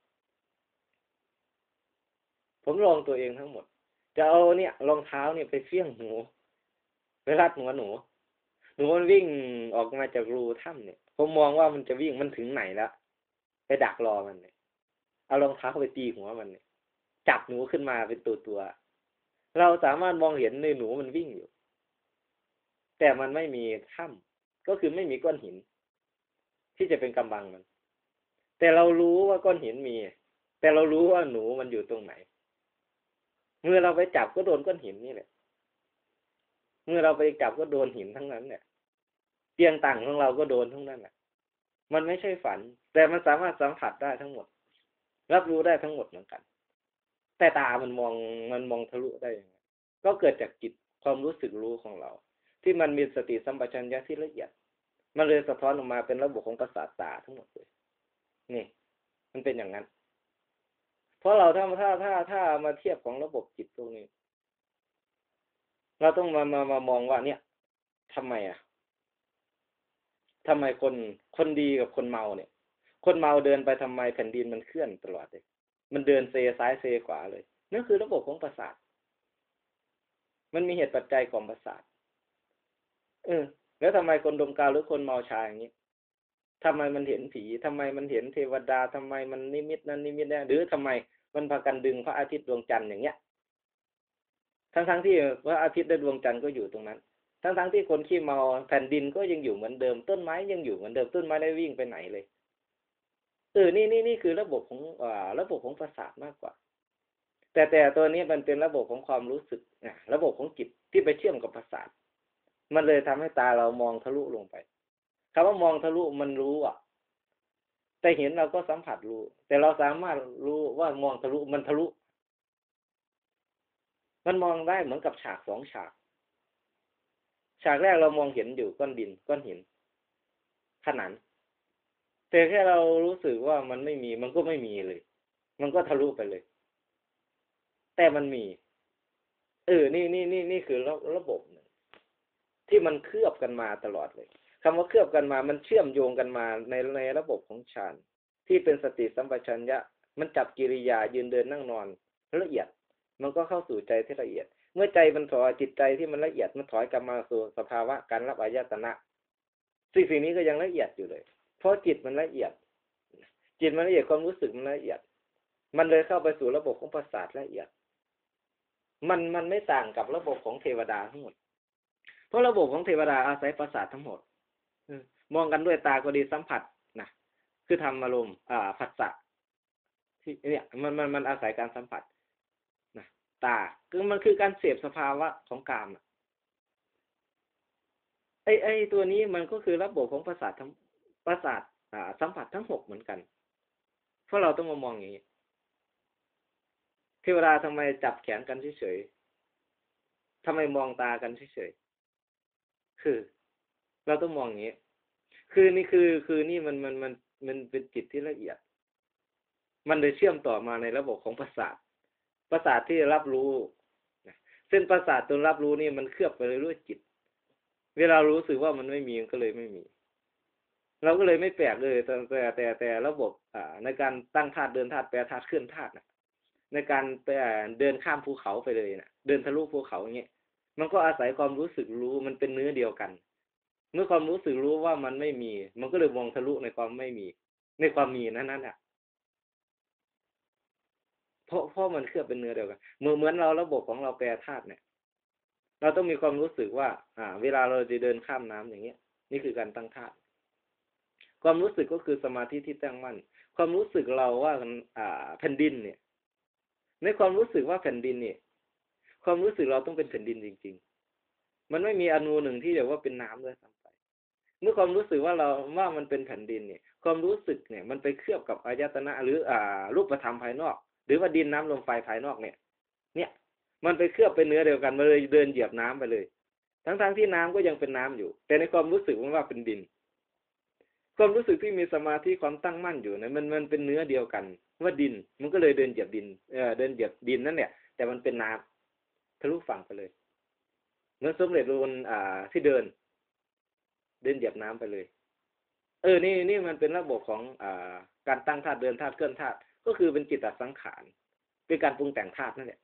ผมลองตัวเองทั้งหมดจะเอาเนี่ยรองเท้าเนี่ยไปเฟี้ยงหูไปรัดหัวหนูมันวิ่งออกมาจากรูถ้ำเนี่ยผมมองว่ามันจะวิ่งมันถึงไหนแล้วไปดักรอมันเนี่ยเอารองเท้าไปตีหัวมันเนี่ยจับหนูขึ้นมาเป็นตัวเราสามารถมองเห็นในหนูมันวิ่งอยู่แต่มันไม่มีถ้ำก็คือไม่มีก้อนหินที่จะเป็นกำบังมันแต่เรารู้ว่าก้อนหินมีแต่เรารู้ว่าหนูมันอยู่ตรงไหนเมื่อเราไปจับก็โดนก้อนหินนี่แหละเมื่อเราไปจับก็โดนหินทั้งนั้นเนี่ยเตียงต่างของเราก็โดนทั้งนั้นแหละมันไม่ใช่ฝันแต่มันสามารถสัมผัสได้ทั้งหมดรับรู้ได้ทั้งหมดเหมือนกันแต่ตามันมองทะลุได้ยังไงก็เกิดจากจิตความรู้สึกรู้ของเราที่มันมีสติสัมปชัญญะที่ละเอียดมันเลยสะท้อนออกมาเป็นระบบของประสาทตาทั้งหมดเลยนี่มันเป็นอย่างนั้นเพราะเราถ้ามาเทียบของระบบจิตตรงนี้เราต้องมามองว่าเนี่ยทำไมทำไมคนดีกับคนเมาเนี่ยคนเมาเดินไปทำไมแผ่นดินมันเคลื่อนตลอดเลยมันเดินเซซ้ายเซขวาเลยนั่นคือระบบของประสาทมันมีเหตุปัจจัยของประสาทแล้วทำไมคนดมกาวหรือคนเมาชาอย่างนี้ทำไมมันเห็นผีทำไมมันเห็นเทวดาทำไมมันนิมิตนั้นนิมิตนี้หรือทำไมมันพากันดึงพระอาทิตย์ดวงจันทร์อย่างเงี้ยทั้งที่พระอาทิตย์และดวงจันทร์ก็อยู่ตรงนั้นทั้งที่คนขี้เมาแผ่นดินก็ยังอยู่เหมือนเดิมต้นไม้ยังอยู่เหมือนเดิมต้นไม้ได้วิ่งไปไหนเลยนี่คือระบบของประสาทมากกว่าแต่ตัวนี้มันเป็นระบบของความรู้สึกระบบของจิตที่ไปเชื่อมกับประสาทมันเลยทำให้ตาเรามองทะลุลงไปคำว่ามองทะลุมันรู้แต่เห็นเราก็สัมผัสรู้แต่เราสามารถรู้ว่ามองทะลุมันทะลุมันมองได้เหมือนกับฉากสองฉากฉากแรกเรามองเห็นอยู่ก้อนดินก้อนหินขนาดแต่แค่เรารู้สึกว่ามันไม่มีมันก็ไม่มีเลยมันก็ทะลุไปเลยแต่มันมีนี่คือระบบที่มันเคลือบกันมาตลอดเลยคำว่าเคลือบกันมามันเชื่อมโยงกันมาในระบบของฌานที่เป็นสติสัมปชัญญะมันจับกิริยายืนเดินนั่งนอนละเอียดมันก็เข้าสู่ใจที่ละเอียดเมื่อใจมันถอยจิตใจที่มันละเอียดมันถอยกลับมาสู่สภาวะการรับอายตนะสิ่งนี้ก็ยังละเอียดอยู่เลยเพราะจิตมันละเอียดความรู้สึกมันละเอียดมันเลยเข้าไปสู่ระบบของประสาทละเอียดมันไม่ต่างกับระบบของเทวดาทั้งหมดเพราะระบบของเทวดาอาศัยประสาททั้งหมดเออมองกันด้วยตาก็ดีสัมผัสนะคือธรรมอารมณ์ผัสสะที่เนี่ยมันอาศัยการสัมผัสนะตาคือมันคือการเสพสภาวะของกามอะไอ้ตัวนี้มันก็คือระบบของประสาททั้งประสาทสัมผัสทั้งหกเหมือนกันเพราะเราต้องมามองอย่างนี้เทวดาทำไมจับแขนกันเฉยๆทำไมมองตากันเฉยๆคือเราต้องมองอย่างนี้คือนี่คือนี่มันเป็นจิตที่ละเอียดมันเลยเชื่อมต่อมาในระบบของประสาทที่รับรู้นะเส้นประสาทตัวรับรู้นี่มันเคลือบไปเลยด้วยจิตเวลารู้สึกว่ามันไม่มีมันก็เลยไม่มีเราก็เลยไม่แปลกเลยแต่ระบบในการตั้งธาตุเดินธาตุแปรธาตุเคลื่อนธาตุนะในการไปเดินข้ามภูเขาไปเลยนะเดินทะลุภูเขาอย่างเงี้ยมันก็อาศัยความรู้สึกรู้มันเป็นเนื้อเดียวกันเมื่อความรู้สึกรู้ว่ามันไม่มีมันก็เลยมองทะลุในความไม่มีในความมีนั้นอ่ะเพราะมันเคลือบเป็นเนื้อเดียวกันเหมือนเราระบบของเราแปรธาตุเนี่ยเราต้องมีความรู้สึกว่าเวลาเราจะเดินข้ามน้ำอย่างเงี้ยนี่คือการตั้งธาตุความรู้สึกก็คือสมาธิที่ตั้งมั่นความรู้สึกเราว่าแผ่นดินเนี่ยในความรู้สึกว่าแผ่นดินเนี่ยความรู้สึกเราต้องเป็นแผ่นดินจริงๆมันไม่มีอนูหนึ่งที่เรียกว่าเป็นน้ำด้วยซ้ำไปเมื่อความรู้สึกว่าเราว่ามันเป็นแผ่นดินเนี่ยความรู้สึกเนี่ยมันไปเคลือบกับอายตนะหรือรูปธรรมภายนอกหรือว่าดินน้ำลมไฟภายนอกเนี่ยมันไปเคลือบเป็นเนื้อเดียวกันมาเลยเดินเหยียบน้ำไปเลยทั้งที่น้ำก็ยังเป็นน้ำอยู่แต่ในความรู้สึกมันว่าเป็นดินความรู้สึกที่มีสมาธิความตั้งมั่นอยู่นะมันเป็นเนื้อเดียวกันว่าดินมันก็เลยเดินเหยียบดินเดินเหยียบดินนั่นเนี่ยแต่มันเป็นน้ำทะลุฝั่งไปเลยเหมือนสมเด็จรูนที่เดินเหยียบน้ำไปเลยนี่มันเป็นระบบของการตั้งธาตุเดินธาตุเคลื่อนธาตุก็คือเป็นจิตตสังขารเป็นการปรุงแต่งธาตุนั่นแหละ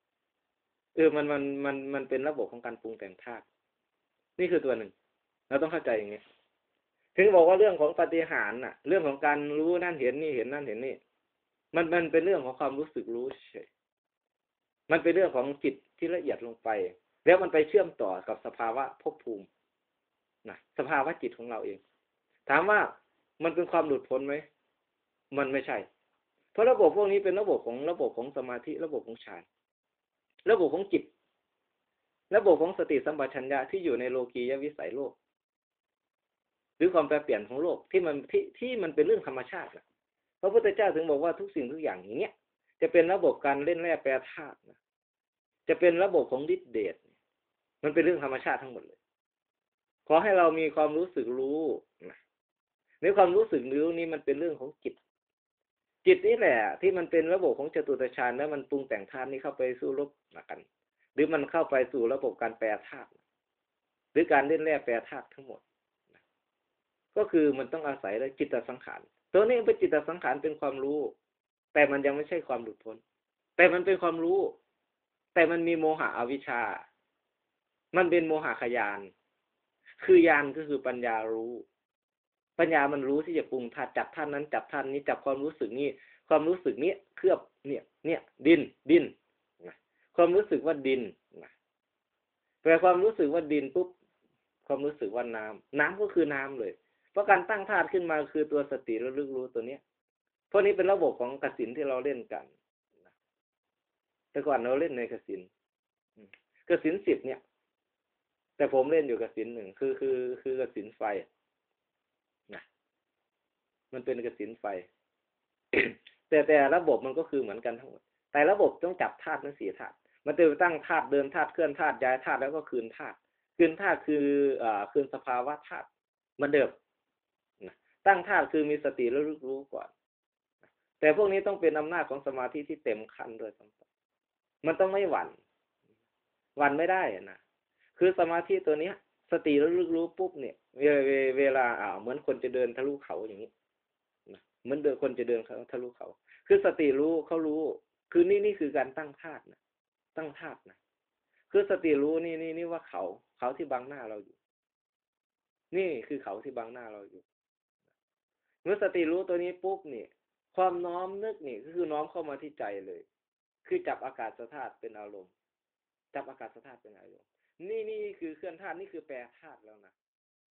มันเป็นระบบของการปรุงแต่งธาตุนี่คือตัวหนึ่งเราต้องเข้าใจอย่างนี้ถึงบอกว่าเรื่องของปาฏิหาริย์น่ะเรื่องของการรู้นั่นเห็นนี่เห็นนั่นเห็นนี่มันเป็นเรื่องของความรู้สึกรู้เฉยมันเป็นเรื่องของจิตที่ละเอียดลงไปแล้วมันไปเชื่อมต่อกับสภาวะภพภูมินะสภาวะจิตของเราเองถามว่ามันเป็นความหลุดพ้นไหมมันไม่ใช่เพราะระบบพวกนี้เป็นระบบของสมาธิระบบของฌานระบบของจิตระบบของสติสัมปชัญญะที่อยู่ในโลกียวิสัยโลกหรือความแปรเปลี่ยนของโลกที่มันเป็นเรื่องธรรมชาตินะพระพุทธเจ้าถึงบอกว่าทุกสิ่งทุกอย่างอย่างเงี้ยจะเป็นระบบการเล่นแร่แปรธาตุนะจะเป็นระบบของฤทธิเดชมันเป็นเรื่องธรรมชาติทั้งหมดเลยขอให้เรามีความรู้สึกรู้นะในความรู้สึกรู้นี้มันเป็นเรื่องของจิตนี่แหละที่มันเป็นระบบของจตุตฌานแล้วมันปรุงแต่งธาตุนี้เข้าไปสู่ลบกันหรือมันเข้าไปสู่ระบบการแปรธาตุหรือการเล่นแร่แปรธาตุทั้งหมดก็คือมันต้องอาศัยจิตสังขารตัวนี้เป็นจิตสังขารเป็นความรู้แต่มันยังไม่ใช่ความหลุดพ้นแต่มันเป็นความรู้แต่มันมีโมหะอวิชชามันเป็นโมหะขยานคือยานก็คือปัญญารู้ปัญญามันรู้ที่จะปรุงธาตุจับท่านนั้นจับท่านนี้จับความรู้สึกนี้ความรู้สึกนี้เคลือบเนี่ยดินนะความรู้สึกว่าดินนะแต่ความรู้สึกว่าดินปุ๊บความรู้สึกว่าน้ำก็คือน้ำเลยเพราะการตั้งธาตุขึ้นมาคือตัวสติระลึกรู้ตัวเนี้ยเพราะนี้เป็นระบบของกสิณที่เราเล่นกันแต่ก่อนเราเล่นในกสิณกสิณ10เนี่ยแต่ผมเล่นอยู่กสิณหนึ่งคือกสิณไฟนะมันเป็นกสิณไฟ แต่ระบบมันก็คือเหมือนกันทั้งหมดแต่ระบบต้องจับธาตุทั้ง4ธาตุมันจะตั้งธาตุเดินธาตุเคลื่อนธาตุย้ายธาตุแล้วก็คืนธาตุคือคืนสภาวะธาตุเหมือนเดิมนะตั้งธาตุคือมีสติแล้วรู้ก่อนแต่พวกนี้ต้องเป็นอำนาจของสมาธิที่เต็มขั้นด้วยมันต้องไม่หวั่นไม่ได้นะคือสมาธิตัวเนี้ยสติแล้วรู้ปุ๊บเนี่ยเวลาเหมือนคนจะเดินทะลุเขาอย่างนี้นะเหมือนคนจะเดินทะลุเขาคือสติรู้เขารู้คือนี่คือการตั้งธาตุนะตั้งธาตุนะคือสติรู้นี่ว่าเขาที่บังหน้าเราอยู่นี่คือเขาที่บังหน้าเราอยู่เมื่อสติรู้ตัวนี้ปุ๊บนี่ความน้อมนึกนี่ก็คือน้อมเข้ามาที่ใจเลยคือจับอากาศธาตุเป็นอารมณ์จับอากาศธาตุเป็นอารมณ์นี่คือเคลื่อนธาตุนี่คือแปรธาตุแล้วนะ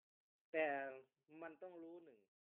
แต่มันต้องรู้หนึ่ง